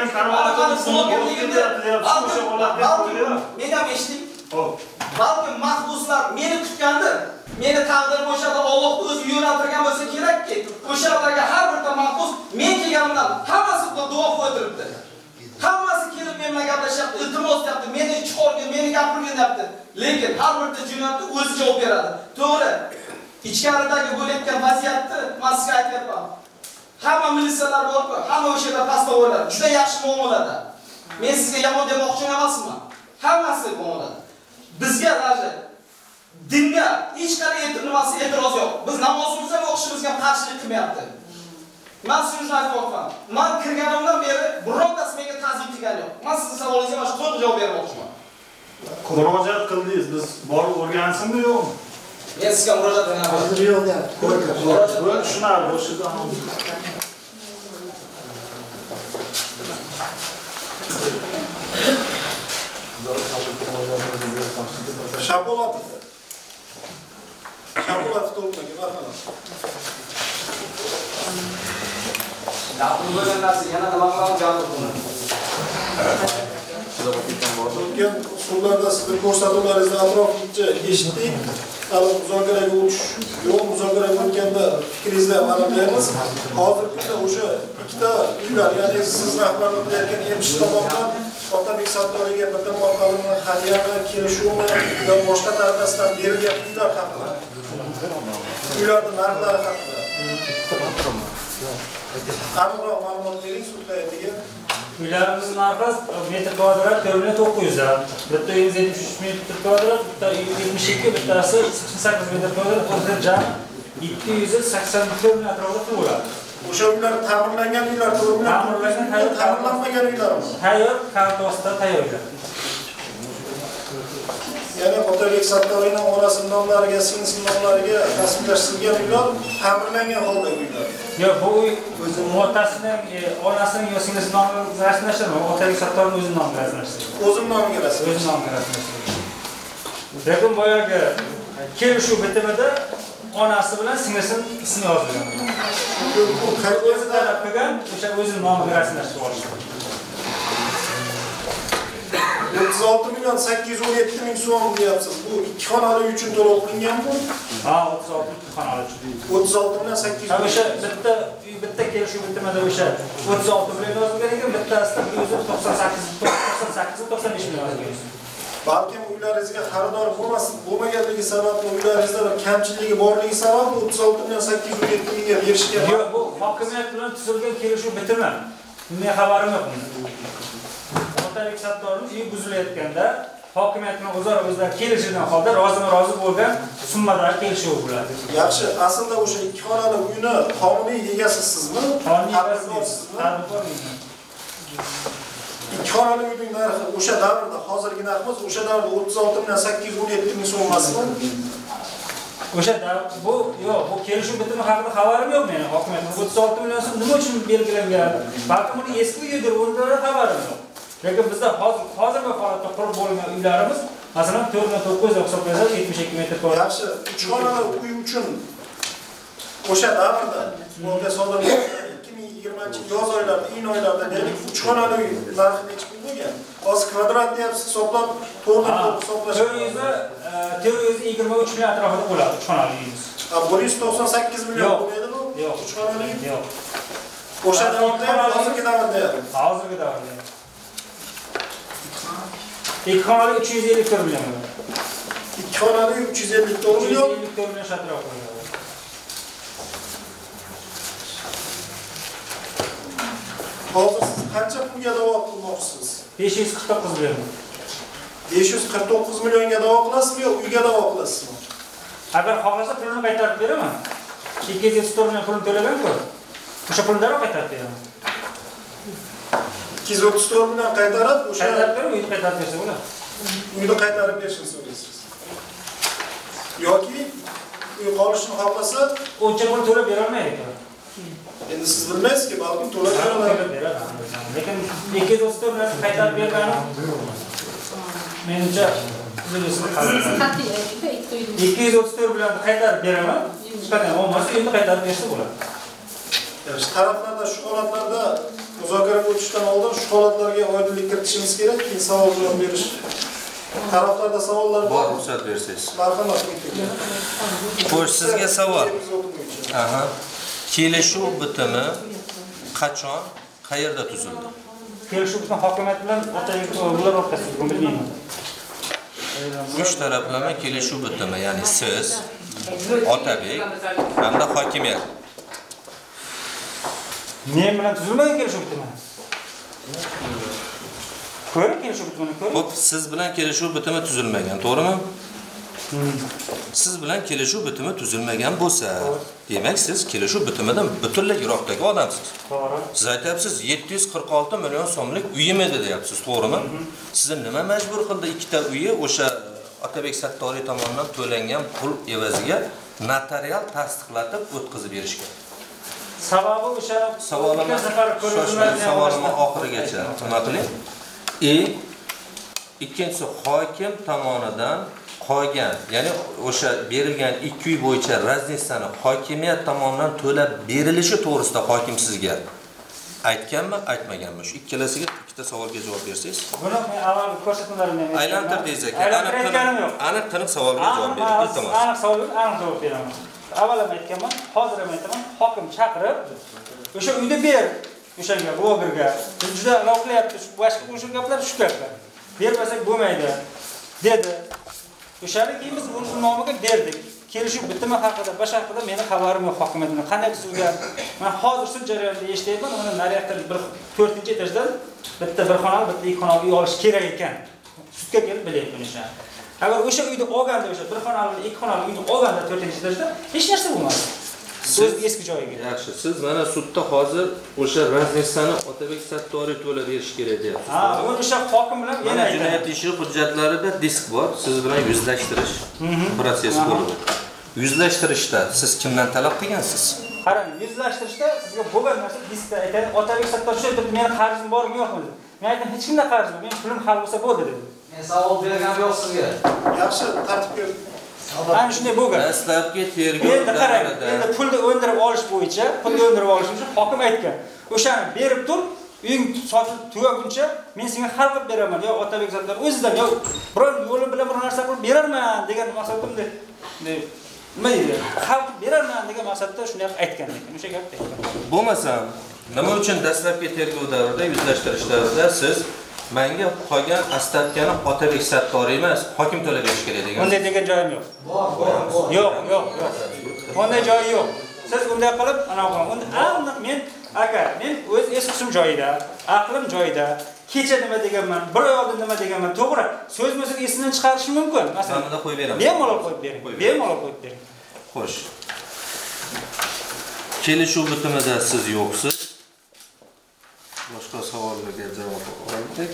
men ham eshitdim. Balki mahbuslar meni kutgandir. Meni taqdir bo'shadi, Alloh o'zi yo'naltirgan bo'lsa kerakki, o'shalarga har birta mahbus men kelganimdan hammasi duo qo'ydiribdi. Hammasi kelib men bilan gaplashyapti, iltimos qilyapti, meni chiqargin, meni gapirgin deyapti. Lekin har birta jinoyatga o'zi javob beradi. To'g'ri. Ichkaridagi bo'layotgan vaziyatni men sizga aytyapman. Hamma militsiyalar bor-ku, hamma o'sha yerda pastovorlar, juda yaxshi muomalada. Men sizga yomon demoqchi emasman. Hammasi muomalada. Bizga raja dinga hech qanday e'tiroz yo'q. Biz namozimizni ham o'qishimizga qarshilik qilmayapti. Men shuni aytmoqchiman. Men kirganimdan beri birontasi menga ta'zim qilgani yo'q. Men sizning savolingizga mana shu to'liq javob bermoqchiman. Murojaat qildingiz, biz borib o'rgansinmi yo'qmi? Men sizga murojaat qilaman. Hozir yo'q deyapti. Murojaat tushunarli, o'shida ham. Shabolov kalkulatif to'lmagan, marhamat. Gapni bo'lgan narsa yana nimalarni gapirdim. O'tgan usullarda sizning ko'rsatuvlaringizni atroflicha eshitdik. Hali muzokaraga o'tish yo'q, muzokaraga o'tganda fikringizni ham aniqlaymiz. Hozirgi kunda o'sha ikkita uylar, ya'ni siz rahbarlik qilayotgan emchi tomonidan Otabek Sattoriga bitim orqali hadiyani, kelishuvni va boshqa tariqasidan berilgan uylar haqida. Uylarning narxlari haqida. Aniqroq ma'lumot bering sud hay'atiga. Uylarimiz narxi metr kvadrat 4900 dan. Bitta 173 metr kvadrat, bitta 72, bittasi 88 metr kvadrat, o'zi jami 284 metr atrofida bo'ladi. O'sha uylar ta'mirlangan uylar, ta'mirlanmagan uylarmi? Tayyor, kartosda tayyorlar. Ya'ni Otabek Sattorining onasining nomlariga, singlisining nomlariga rasmiylashtirilgan uylar ta'mirlangan holdagi uylar. Yo'q, bu uy otasining, onasining yo singlisining nomiga rasmiylashtirilmagan, Otabek Sattorining o'zining nomiga rasmiylashtirilgan. O'zining nomiga rasmiylashtirilgan. O'zining nomiga rasmiylashtirilgan. Lekin boyagi kelishuv bitimida onasi bilan singlisining ismi yozilgan. O'zi talab qilgan, o'sha o'zining nomiga rasmiylashtirib olishdi. 36 milyon 817 ming so'm deyapsiz. Bu ikki xonali uy uchun to'lov qilinganmi? Ha, 36 xonali uchun. 36 milyon 800. O'sha bitta kelishuv bitimida o'sha 36 million yozilgan ekan, bittasida 98 million yozilgan. Balkim uylaringizga xaridor bo'lmaganligi sababli uylaringizda bir kamchiligi borligi sababli 36 milyon 817 mingga berishgan. Yo'q, bu hokimiyat bilan tuzilgan kelishuv bitimi. Bunday xabarim yo'q bunda. Otabek Sattorning uyi buzilayotganda hokimiyat bilan o'zlari kelishilgan holda rozi bo'lgan summadagi kelishuv bo'ladi. Yaxshi, aslida o'sha ikki xonali uyni qonuniy egasisizmi? Qonuniy egasisizmi? Ikki xonali uyning narxi o'sha davrda, hozirgi narximiz o'sha davrda 36 milyon 817 ming so'm emasmi? O'sha bu yo'q, bu kelishuv bitimi haqida xabarim yo'q meni. Hokimiyatning 36 million so'm nima uchun belgilangan? Balki buni eski uydir, bundan xabarim yo'q. Lekin bizda hozirgi holatda qurib bo'lgan uylarimiz, masalan, 4900 hisoblansa 72 metr kvadrat. Yaxshi, 3 xonali uy uchun o'sha davrda bo'lgan sodir 2020 yoz oylarida, iyun oylarida deylik, 3 xonali uy narxi necha pul bo'lgan? Hozir kvadrat deyapsiz, hisoblab, to'g'ri hisoblash. 423 million atrofida bo'ladi 3 xonali uyimiz. 198 million bo'lmaydimi? Yo'q. 3 xonali uy? Yo'q. O'sha davrda, hozirgi davrda. Hozirgi davrda. İlk xonali 354 million. İki xonali 354 milyon. 354 million şatır qo'yiladi. Hozir siz qancha pulga da'vo qilmoqchisiz? 549 million. 549 millionga da'vo qilasizmi yo uyga da'vo qilasizmi? Agar xohlasa pulini qaytarib beraman. 274 million pulni to'lagan-ku. O'sha pulni darrov qaytarib beraman. 234 milyon qaytarib, o'sha uyni qaytarib bersa bo'ladi. Uyni qaytarib berishni so'raysiz. Yoki uy qolishini xohlasa, o'ncha pul to'lab bera olmaydi. Endi siz bilmaysizki, balkim to'lab beradi. Lekin 234 million qaytarib bergani menimcha qat'iy 234 million qaytarib beraman. Qanday bo'lmasa endi qaytarib bersa bo'ladi. Yaxshi, taraflarda shu holatlarda muzokaraga o'tishdan oldin shu holatlarga oydinlik kiritishimiz kerak, keyin savol javob berish. Taraflarda savollar bor, ruxsat bersangiz. Marhamat. Xo'sh, sizga savol. Aha. Kelishuv bitimi qachon, qayerda tuzildi? Kelishuv bitimi hokimiyat bilan ular o'rtasida bilmayman. 3 taraflama kelishuv bitimi, ya'ni siz, Otabek hamda hokimiyat. Men bilan tuzilmagan kelishuv bitimi. Ko'ring kelishuv bitimini ko'ring. Xo'p, siz bilan kelishuv bitimi tuzilmagan, to'g'rimi? Siz bilan kelishuv bitimi tuzilmagan bo'lsa, demak siz kelishuv bitimidan butunlay yiroqdagi odamsiz. To'g'ri. Siz aytyapsiz 746 million so'mlik uyim edi deyapsiz, to'g'rimi? Sizni nima majbur qildi ikkita uyi o'sha Otabek Sattoriy tomonidan to'langan pul evaziga notarial tasdiqlatib o'tkazib berishga? Sababi o'sha savolimni oxirigacha nima qiling? Ikkinchisi hokim tomonidan qolgan, ya'ni o'sha berilgan 2 uy bo'yicha raznisani hokimiyat tomonidan to'lab berilishi to'g'risida hokim sizga aytganmi, aytmaganmi? Shu ikkalasiga ikkita savolga javob bersangiz. Buni men avval ko'rsatmalarimni Aylantirdingiz aka. Aylantirganim yo'q. Aniq taniq savolga javob bering. Iltimos. Aniq savolga aniq javob beraman. Avval ham aytganman, hozir ham aytaman, hokim chaqirib, o'sha uyda ber, o'shanga blogerga. Juda aloq qilyapti, boshqa o'sha gaplar shu gaplar. Bermasak bo'lmaydi, dedi. O'shani keyin biz uning nomiga berdik. Kelishuv bitimi haqida, boshqa haqida meni xabarim yo'q hokimiyatdan. Qanday tuzilgan? Men hozir sud jarayonida eshityapman, uni nariyatdan 4-etajdan bitta bir xonali, bitta ikki xonali uy olish kerak ekan. Sudga kelib bilyapman o'sha. Agar o'sha uyda olganda, o'sha bir xonali, ikki xonali uyni olganda 4-etajda hech narsa bo'lmadi. Siz eski joyiga. Yaxshi, siz mana sudda hozir o'sha raznisani Otabek Sattoriy to'lab berish kerak deyapsiz. Ha, uni o'sha hokim bilan yana jinoyat ishi hujjatlarida disk bor, siz bilan yuzlashtirish protsessi bo'ladi. Yuzlashtirishda siz kimdan talab qilgansiz? Qarang, yuzlashtirishda sizga bo'lgan narsa diskda aytadi, Otabek Sattoriy deb meni qarzim bormi yo'qmi? Men aytdim, hech kimda qarzim yo'q, men pulim hal bo'lsa bo'ldi dedi. Men savol berganim yo'q sizga. Yaxshi, tartibga Ana shunday bo'lgan. Dastlabki tergov Endi qarang, endi pulni o'ndirib olish bo'yicha, hokim aytgan. O'shani berib tur, uying sotilib tugaguncha men senga hal qilib beraman. Yo Otabek Sattoriy o'zidan yo biror yo'li bilan bir narsa qilib berarman degan maqsadimda. Nima deydi? Hal qilib berarman degan maqsadda shunday aytgan ekan. O'sha gapni aytgan. Bo'lmasam, nima uchun dastlabki tergov davrida, yuzlashtirish davrida siz menga qolgan ostatkani Otabek Sattoriy emas, hokim to'lab berish kerak degan. Unday degan joyim yo'q. Yo'q. Unday joyi yo'q. Siz unday qilib, ana qo'ying. Aniq men o'z esim joyida, aqlim joyida. Kecha nima deganman, bir oy oldin nima deganman, to'g'ri. So'z-so'z esimdan chiqarishim mumkin. Masalan, Mana qo'yib beraman. Bemalol qo'yib bering. Xo'sh. Kelishuv bitimida siz yo'qsiz. Boshqa savollarga javob oldik.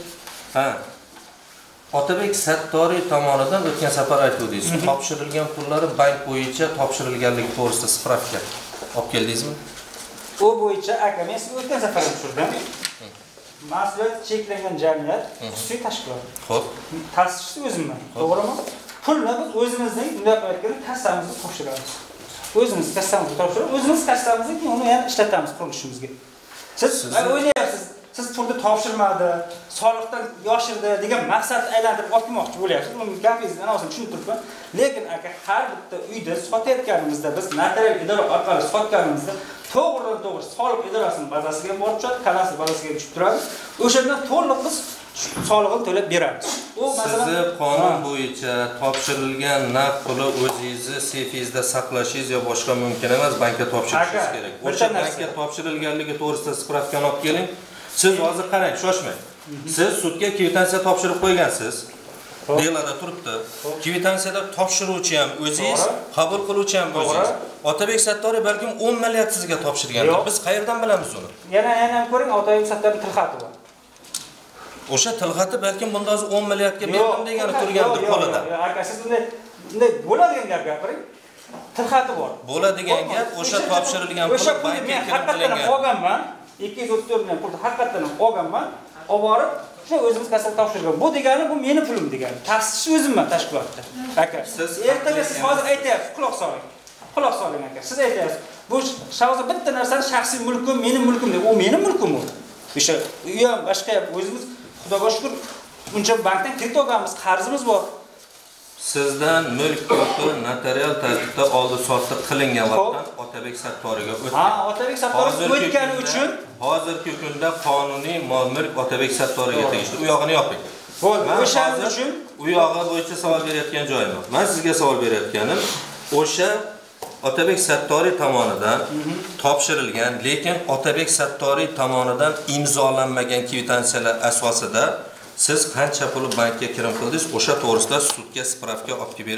Otabek Sattoriy tomonidan o'tgan safar aytdingiz, topshirilgan pullari bank bo'yicha topshirilganligi to'g'risida spravka olib keldingizmi? U bo'yicha aka men sizga o'tgan safar ham tushirdim. Mas'uliyat cheklangan jamiyat xususiy tashkilot. Xo'p. Ta'sischisi o'zimman, to'g'rimi? Pulni biz o'zimizning bunday qilayotgan kassamizga topshiramiz. O'zimiz kassamizga topshirib, o'zimiz kassamizga keyin uni yana ishlatamiz qurilishimizga. Siz o'ylayapsiz, siz pulni topshirmadi, soliqdan yoshirdi degan maqsadni aylantirib olmoqchi bo'lyapsiz. Uni gapingizni anosini tushunib turibman. Lekin aka har bitta uyda sotayotganimizda biz notarial idora orqali sotganimizda to'g'ri soliq idorasining bazasiga borib tushadi, kadastr bazasiga tushib turadi. O'shandan to'liq biz solig'ini to'lab beramiz. U masalan sizni qonun bo'yicha topshirilgan naqd puli o'zingizni seyfingizda saqlashingiz yo boshqa mumkin emas, bankka topshirishingiz kerak. O'sha bankka topshirilganligi to'g'risida spravkani olib keling. Siz hozir qarang, shoshmang. Siz sudga kvitansiya topshirib qo'ygansiz. Delada turibdi. Kvitansiyalar topshiruvchi ham o'zingiz, qabul qiluvchi ham o'zingiz. Otabek Sattoriy balkim 10 milliard sizga topshirgandir. Biz qayerdan bilamiz uni? Yana ko'ring, Otabek Sattoriy tilxati bor. O'sha tilxati balkim bunda hozir 10 milliardga berdim degani turgandir qo'lida. Yo'q, aka siz bunday bo'ladigan gap gapiring. Tilxati bor. Bo'ladigan gap o'sha topshirilgan pul bankka kiritilgan. Olganman. 234 million pulni haqiqatan olganman. Olib borib, shu o'zimiz kassaga topshirgan. Bu degani bu meni pulim degani. Ta'sischisi o'zimman tashkilotda. Aka, siz ertaga siz hozir aytayapsiz, quloq soling. Quloq soling aka. Siz aytayapsiz, bu hozir bitta narsani shaxsiy mulkim, mening mulkim deb. U mening mulkim u. O'sha uy ham boshqa ham o'zimiz Xudoga shukr, buncha bankdan kredit olganmiz, qarzimiz bor. Sizdan mulk huquqi notarial tartibda oldi-sotdi qilingan vaqtdan Otabek Sattoriyga o'tgan. Ha, Otabek Sattoriy o'tgani uchun hozirgi kunda qonuniy mol-mulk Otabek Sattoriyga tegishli. U yog'ini yoping. Bo'ldi. O'shaning uchun u yog'i bo'yicha savol berayotgan joyim yo'q. Men sizga savol berayotganim o'sha Otabek Sattoriy tomonidan topshirilgan, lekin Otabek Sattoriy tomonidan imzolanmagan kvitansiyalar asosida siz qancha pul bankka kirim qildingiz, o'sha to'g'risida sudga spravka olib berish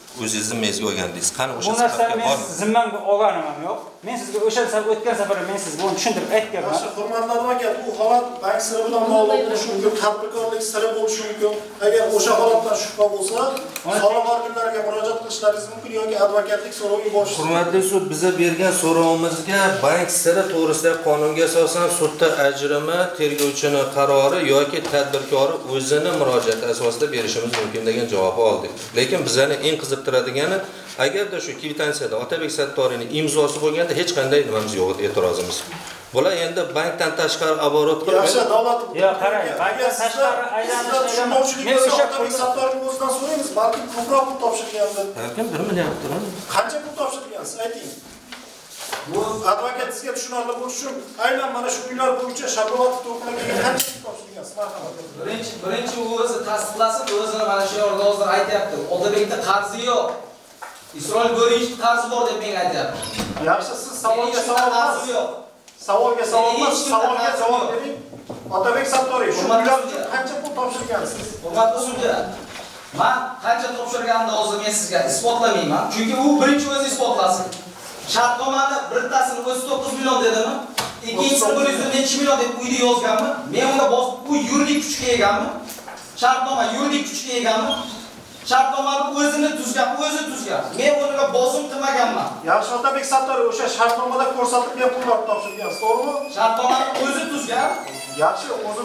o'zingiz zimmangizga olgandingiz. Qani o'sha Bu narsani sifatga men bormi? zimmamga olganim ham yo'q. Men sizga o'sha o'tgan safar men sizga buni tushuntirib aytganman. Yaxshi, hurmatli advokat, bu holat bank siri bilan bog'liq bo'lishi mumkin, tadbirkorlik siri bo'lishi mumkin. Agar o'sha holatdan shubha bo'lsa, soliq organlariga murojaat qilishlaringiz mumkin yoki advokatlik so'rovi yuborishingiz mumkin. Hurmatli sud, biza bergan so'rovimizga bank siri to'g'risida qonunga asosan sudda ajrimi, tergovchining qarori yoki tadbirkori o'zini murojaati asosida berishimiz mumkin degan javobni oldik. Lekin bizani eng qiziqtiradigani, agarda shu kvitantsiyada Otabek Sattoriyning imzosi bo'lganda hech qanday nimamiz yo'q, e'tirozimiz. Bular endi bankdan tashqari oborot qilib. Yaxshi, davlat. Yo'q, qarang, bankdan tashqari aylanishni men o'sha Otabek Sattoriyning o'zidan so'raymiz, balki ko'proq pul topshirgandir. Balkim 1 milliard turadi. Qancha pul topshirgansiz, ayting. Bu advokat sizga tushunarli bo'lishi uchun aynan mana shu uylar bo'yicha shartnoma to'plagan qancha pul topshirgansiz, marhamat. Birinchi u o'zi tasdiqlasin, o'zini mana shu yerda hozir aytayapti. Otabekda qarzi yo'q. Isroil Go'riyevning qarzi bor deb menga aytayapti. Yaxshi, siz savolga savolga javob bering. Otabek Sattoriy, shu uylar uchun qancha pul topshirgansiz? Hurmatli sudya, men qancha topshirganimni hozir men sizga isbotlamayman. Chunki u birinchi o'zi isbotlasin. Shartnomani birtasini 39 million dedimi? Ikkinchisini 102 million deb uyda yozganmi? Men unga bu yuridik kuchga egammi? Shartnoma yuridik kuchga egammi? Shartnomani o'zini tuzgan. Men unga bosim qilmaganman. Yaxshi, Otabek Sattoriy, o'sha shartnomada ko'rsatilgan pullarni topshirgansiz, to'g'rimi? Shartnomani o'zi tuzgan. Yaxshi, o'zi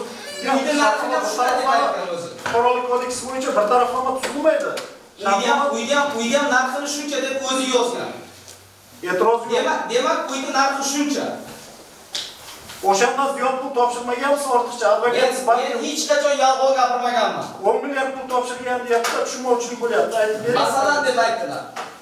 Fuqarolik kodeksi bo'yicha bir taraflama tuzilmaydi. Uyda narxini shuncha deb o'zi yozgan. E'tiroz yo'q. Demak, uyda narxi shuncha. O'shandan ziyod pul topshirmagansiz, ortiqcha advokat Men hech qachon yolg'on gapirmaganman. 10 milliard pul topshirgan deyapti, tushunmovchilik bo'lyapti. Aytib bering. Masalan deb aytdilar.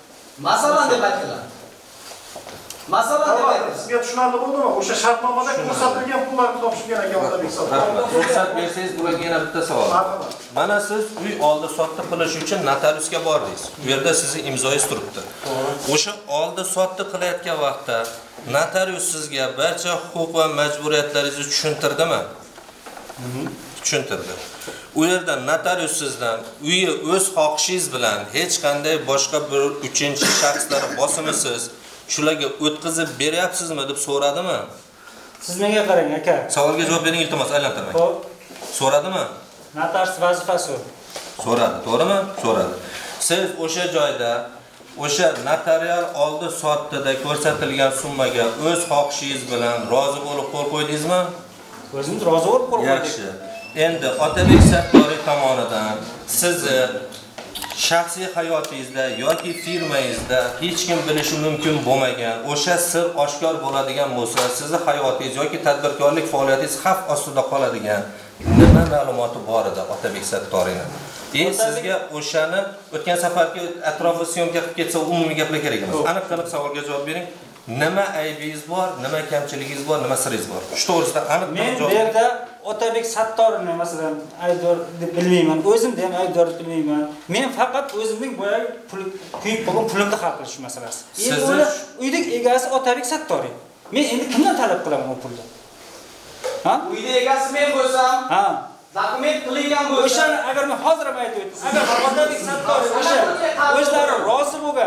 Sizga tushunarli bo'ldimi? O'sha shartnomada ko'rsatilgan pullarni topshirgan ekan Otabek Sattoriy. Ruxsat bersangiz, bularga yana bitta savol. Mana siz uy oldi sotdi qilish uchun notariusga bordingiz. Bu yerda sizning imzoyingiz turibdi. O'sha oldi sotdi qilayotgan vaqtda notarius sizga barcha huquq va majburiyatlaringizni tushuntirdimi? Tushuntirdi. U yerda notarius sizdan uyni o'z xohishingiz bilan hech qanday boshqa bir uchinchi shaxslar bosimisiz shularga o'tkazib beryapsizmi deb so'radimi? Siz menga qarang, aka. Savolga javob bering, iltimos, aylantirmang. Xo'p. So'radimi? Notarius vazifasi. So'radi, to'g'rimi? So'radi. Siz o'sha joyda o'sha notarial oldi sotdida ko'rsatilgan summaga o'z xohishingiz bilan rozi bo'lib qo'l qo'ydingizmi? O'zimiz rozi bo'lib qo'l qo'ydik. Yaxshi. Endi Otabek Sattoriy tomonidan sizni shaxsiy hayotingizda yoki firmangizda hech kim bilishi mumkin bo'lmagan o'sha sir oshkor bo'ladigan bo'lsa, sizning hayotingiz yoki tadbirkorlik faoliyatingiz xavf ostida qoladigan nima ma'lumoti bor edi Otabek Sattoriyning? Sizga o'shani o'tgan safargi atrofni syomka qilib ketsa umumiy gaplar kerak emas. Aniq qilib savolga javob bering. Nima aybingiz bor, nima kamchiligingiz bor, nima siringiz bor? Shu to'g'risida aniq men bu yerda Otabek Sattoriyni masalan aybdor deb bilmayman, o'zimni ham aybdor deb bilmayman. Men faqat o'zimning boyagi kuyib qolgan pulimni hal qilish masalasi. Endi uni uyning egasi Otabek Sattoriy. Men endi kimdan talab qilaman u pulni? Ha? Uyning egasi men bo'lsam, ha, dokument qilingan bo'lsa, o'shani agar men hozir ham aytib o'tdim. Agar Otabek Sattoriy o'sha o'zlari rozi bo'lgan,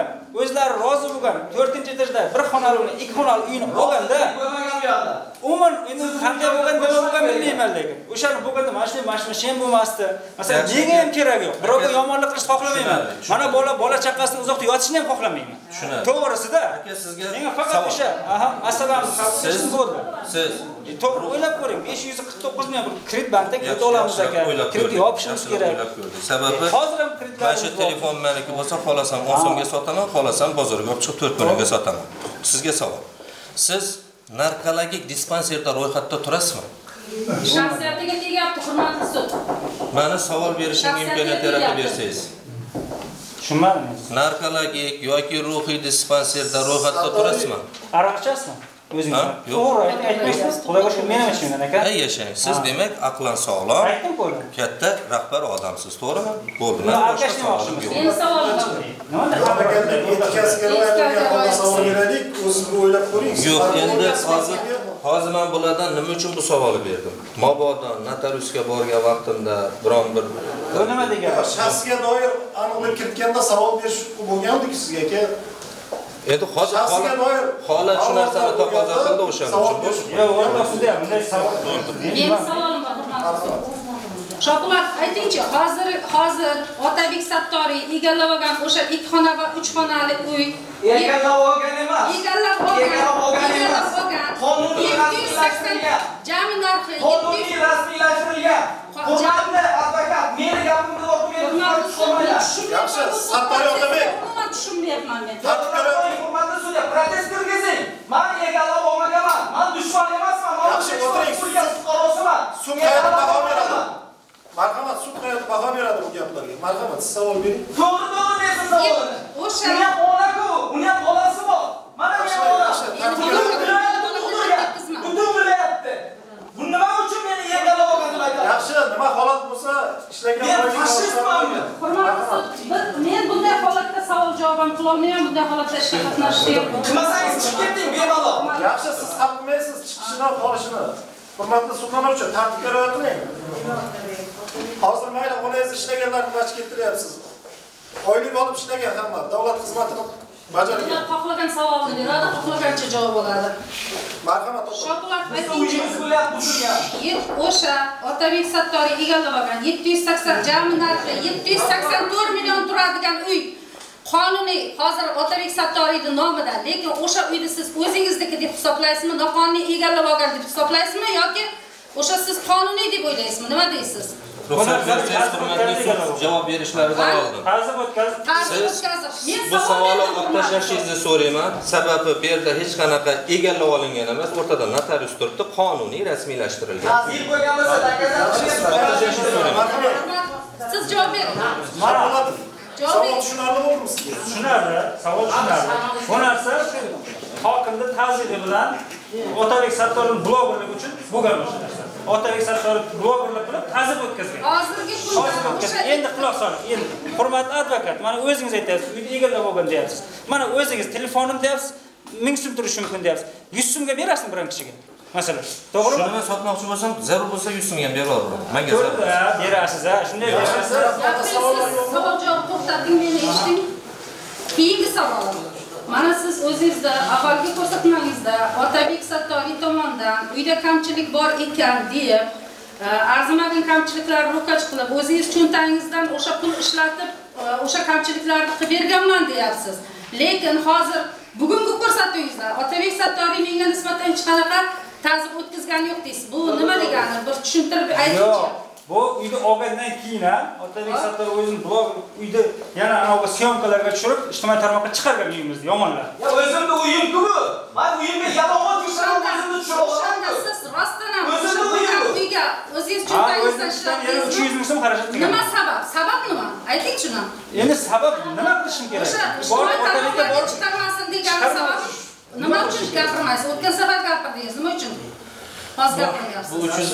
4-etajda bir xonali bilan 2 xonali uyni olganda bo'lmagan bu yoqda. umuman endi qanday bo'lgan, nima bo'lgan bilmayman lekin. O'shani bo'lganda mana shunday ham bo'lmasdi. Masalan, menga ham kerak yo'q. Birovga yomonlik qilishni xohlamayman. Mana bola chaqasini uzoqda yotishni ham xohlamayman. To'g'risida. Aka sizga menga faqat o'sha, masalan, siz bo'ldi. Siz to'g'ri o'ylab ko'ring. 549 million kredit bankdan kredit olamiz aka. Kredit yopishimiz kerak. Sababi hozir ham kreditlar mana shu telefon meniki bo'lsa, xohlasam 10 so'mga sotaman, xohlasam bozorga olib chiqib 4 milliga sotaman. Sizga savol. Siz narkologik dispanserda ro'yxatda turasizmi? Shaxsiyatiga tegyapti, hurmatli sud. Mana savol berishning imkoniyati yaratib bersangiz. Tushunmadim. Narkologik yoki ruhiy dispanserda ro'yxatda turasizmi? Aroq ichasizmi? O'zingiz. Ha? Yo'q. To'g'ri aytmaysiz. Xudoga shukr, men ham aytmayman aka. Ey yashang. Siz demak aqlan sog'lom, Aytdim bo'ldi. katta rahbar odamsiz, to'g'rimi? Bo'ldi. Nima Boshqa alkashni savolim yo'qmi? yo'q. Endi savolim bor. Nimada Mamlakatning etikasiga rioya qilgan holda savol beraylik, o'zingiz o'ylab ko'ring. Yo'q, endi hozir men bulardan nima uchun bu savolni berdim? Mabodo notariusga borgan vaqtimda biron bir bu nima degani? Shaxsga doir aniqlik kiritganda savol berish bo'lgandik sizga aka. Endi hozir Shaxsga doir holat shu narsani taqozo qildi o'shaning uchun. Yo'q, o'rtoq sizda ham bunday savol. Endi savolim bor, hurmatli. Shokulat, aytingchi, hozir Otabek Sattoriy egallab olgan o'sha 2 xona va 3 xonali uy Egallab olgan emas. Egallab olgan. Qonuniy rasmiylashtirilgan. Jami narxi Qonuniy rasmiylashtirilgan. Hurmatli advokat, meni gapimni o'qimanglar. Yaxshi, Sattoriy Otabek. Umuman tushunmayapman men. Hurmatli sudya, protest kirgizing. Men egallab olmaganman. Men dushman emasman. Yaxshi, o'tiring. Fuqarosiman. Sud qayerda baho beradi? Marhamat, sud qayerda baho beradi bu gaplarga? Marhamat, siz savol bering. To'g'ri bersin savolini. O'sha Uni ham ona-ku, uni ham bolasi bor. Mana men butun viloyatda. Bu nima uchun meni egallab olganini aytadi? Yaxshi, nima holat bo'lsa, ishlagan Men fashistmanmi? hurmatli, men bunday holatda savol javob ham qila olmayman, bunday holatda ishga qatnashishga. Qilmasangiz chiqib keting bemalol. Yaxshi, siz hal qilmaysiz chiqishidan qolishini. Hurmatli sudlanuvchi, tartibga rioya qiling. Hozir mayli onangiz ishlaganlarni bach keltiryapsiz. Oylik olib ishlagan hamma davlat xizmatini bajargan. Ular xohlagan savolni beradi, xohlagancha javob oladi. Marhamat, Shokulat, Uyimiz bilan buzilgan. o'sha Otabek Sattoriy egallab olgan 780 jami narxi 784 million turadigan uy qonuniy hozir Otabek Sattoriyning nomida, lekin o'sha uyni siz o'zingizniki deb hisoblaysizmi, noqonuniy egallab olgan deb hisoblaysizmi yoki o'sha siz qonuniy deb o'ylaysizmi? Nima deysiz? Ruxsat bersangiz hurmatli sud javob berishlaridan oldin. Ta'zim o'tkazib. Men Bu savolni olib tashlashingizni so'rayman. Sababi bu yerda hech qanaqa egallab olingan emas, o'rtada notarius turibdi, qonuniy rasmiylashtirilgan. Ta'zir qo'ygan bo'lsa, siz javob bering. savol tushunarli bo'ldimi sizga? Tushunarli, savol tushunarli. Bu narsa shu hokimning ta'ziri bilan Otabek Sattoriyning blogerligi uchun bo'lgan o'sha narsa. Otabek Sattoriy blogerlik qilib ta'zir o'tkazgan. Hozirgi kunda Endi quloq soling. Endi hurmatli advokat, mana o'zingiz aytasiz, uyni egallab olgan deyapsiz. Mana o'zingiz telefonim deyapsiz, 1000 so'm turishi mumkin deyapsiz. 100 so'mga berasizmi biron kishiga? Masalan, to'g'rimi? Shuni men sotmoqchi bo'lsam, zarur bo'lsa 100 so'mga ham beraveraman. Menga zarur. Berasiz, ha, shunday berasiz. savol javob to'xtating, meni eshiting. Keyingi savolim. Mana siz o'zingizda avvalgi ko'rsatmangizda Otabek Sattoriy tomonidan uyda kamchilik bor ekan deb arzimagan kamchiliklarni ro'kach qilib, o'zingiz cho'ntagingizdan o'sha pul ishlatib, o'sha kamchiliklarni qilib berganman deyapsiz. Lekin hozir bugungi ko'rsatuvingizda Otabek Sattoriy menga nisbatan hech qanaqa ta'zir o'tkazgani yo'q deysiz. Bu nima degani? Bir tushuntirib aytingchi. Bu uyni olgandan keyin Otabek Sattoriy o'zining blog uyda yana anavi syomkalarga tushirib, ijtimoiy tarmoqqa chiqargan uyimizni yomonlar. Ya o'zimni uyim-ku bu. Men uyimga yalang'och yursam o'zimni tushirib O'shanda siz rostdan ham o'zimni uyim bu. uyga o'zingiz cho'ntagingizdan Yana 300 ming so'm xarajat qilgan. Nima sabab? Sabab nima? Ayting-chi. Endi sabab nima qilishim kerak? O'sha ijtimoiy tarmoqlarga chiqarmasin degan sabab nima uchun gapirmaysiz? O'tgan safar gapirdingiz, nima uchun? Hozir gapiryapsiz. Bu uchun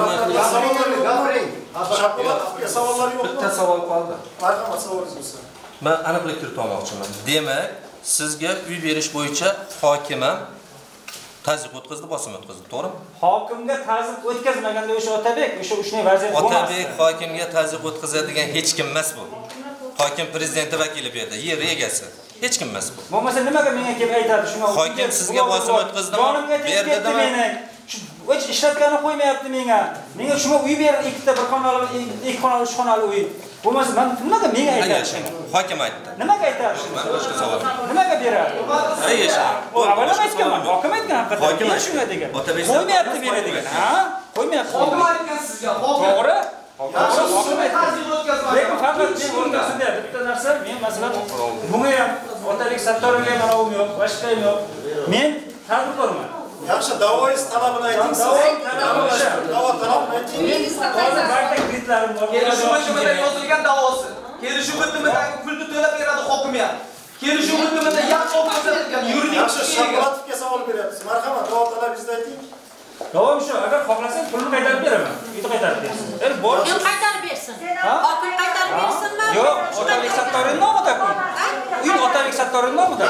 Savollar yo'q. bitta savol qoldi. Marhamat, savolingiz bo'lsa. Men aniqlik kiritib olmoqchiman. Demak, sizga uy berish bo'yicha hokim ham ta'zir o'tkazdi, bosim o'tkazdi, to'g'rimi? Hokimga ta'zir o'tkazmaganda o'sha Otabek o'sha shunday vaziyat bo'lmas. Otabek hokimga ta'zir o'tkazadigan hech kim emas bu. Hokim prezidenti vakili bu yerda, yer egasi. Hech kim emas bu. Bo'lmasa nimaga menga kelib aytadi shuni? Hokim sizga bosim o'tkazdimi? Jonimga tegdi meni. Hech ishlatgani qo'ymayapti menga. Menga shunga uy ber, ikkita bir xonali, ikki xonali, uch xonali uy. Bo'lmasa men nimaga menga aytadi? Hokim aytdi. Nimaga aytadi? Men boshqa savol. Nimaga beradi? Ey yasha. Bu avvalham aytganman, hokim aytgan haqiqatan. Hokim shunga degan. Otabek Qo'ymayapti meni degan. Ha? Qo'ymayapti. Hokim aytgan sizga, hokim. To'g'ri. Hokim aytgan. Lekin faqat men o'rtasida bitta narsa, men masalan bunga ham Otabek Sattoriyga mana u yo'q, boshqa yo'q. Men tadbirkorman. Yaxshi, da'voingiz talabini ayting. Da'vo talabini ayting. Hozir barcha kreditlarim bor. Kelishuv bitimida yozilgan da'vosi. Kelishuv bitimidagi pulni to'lab beradi hokim ham. Kelishuv bitimida yaqqol ko'rsatilgan yuridik Yaxshi, Shapolatovga savol beryapmiz. Marhamat, javob talabingizni ayting. Davom shu, agar xohlasang pulni qaytarib beraman. Uyni qaytarib bersin. Bor. Kim qaytarib bersin? Hokim qaytarib bersinmi? Yo'q, Otabek Sattorining nomida-ku. Uy Otabek Sattorining nomida.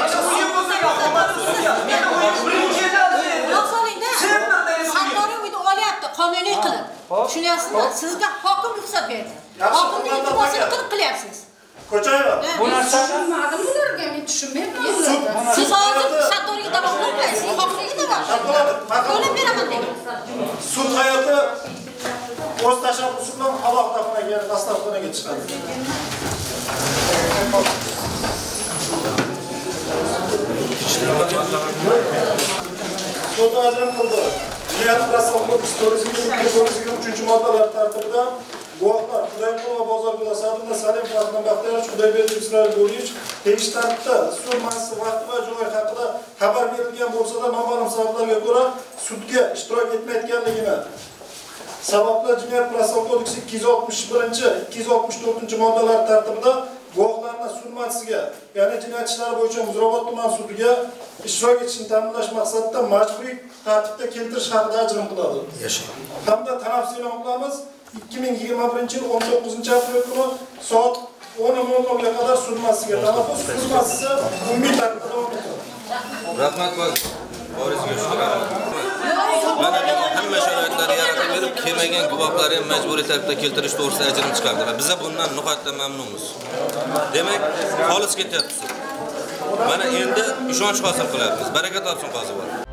Yo'q so'ringda. Sattoriy uyni olyapti qonuniy qilib. Tushunyapsizmi? Sizga hokim ruxsat berdi. Hokimning iltimosini qilyapsiz. Ko'chayeva. Bu narsani Tushunmadim ularga, men tushunmayapman. Siz hozir Sattoriyga davom qilmaysiz, hokimlikka davom qiling. To'lab beraman dedim. Sud hayoti o'z tashabbusi bilan alohida xonaga, ya'ni dasturxonaga chiqadi. Sud ajrim qildi. Jinoyat protsessual kodeks 423 tartibida guvohlar Xudoyqulov va Bozor Gulasadovna Salim Fatma Baxtiyorovich, Xudoyberdi Isroil Bo'riyevich tegishli tartibda sud majlisi vaqti va joyi haqida xabar berilgan bo'lsa-da, noma'lum sabablarga ko'ra sudga ishtirok etmayotganligini sababli Jinoyat protsessual kodeksi 261-264 tartibida guvohlarni sud majlisiga, ya'ni jinoyat ishlari bo'yicha Muzrabot tuman sudiga ishtirok etishini ta'minlash maqsadida majburiy tartibda keltirish haqida ajrim qiladi. Hamda tanaffus e'lon qilamiz. 2021-yil 19-aprel kuni soat 10:00 ga qadar sud majlisiga tanaffus, sud majlisi umumiy tartibda davom etadi. Rahmat boringizga shukur. Mana hamma sharoitlarni yaratib berib, kelmagan guvohlarni ham majburiy tartibda keltirish to'g'risida ajrim chiqardilar. Biz bundan nihoyatda mamnunmiz. Demak, xolis ketyapti. Mana endi ishonch hosil qilyapmiz. Baraka topsin qozi bor.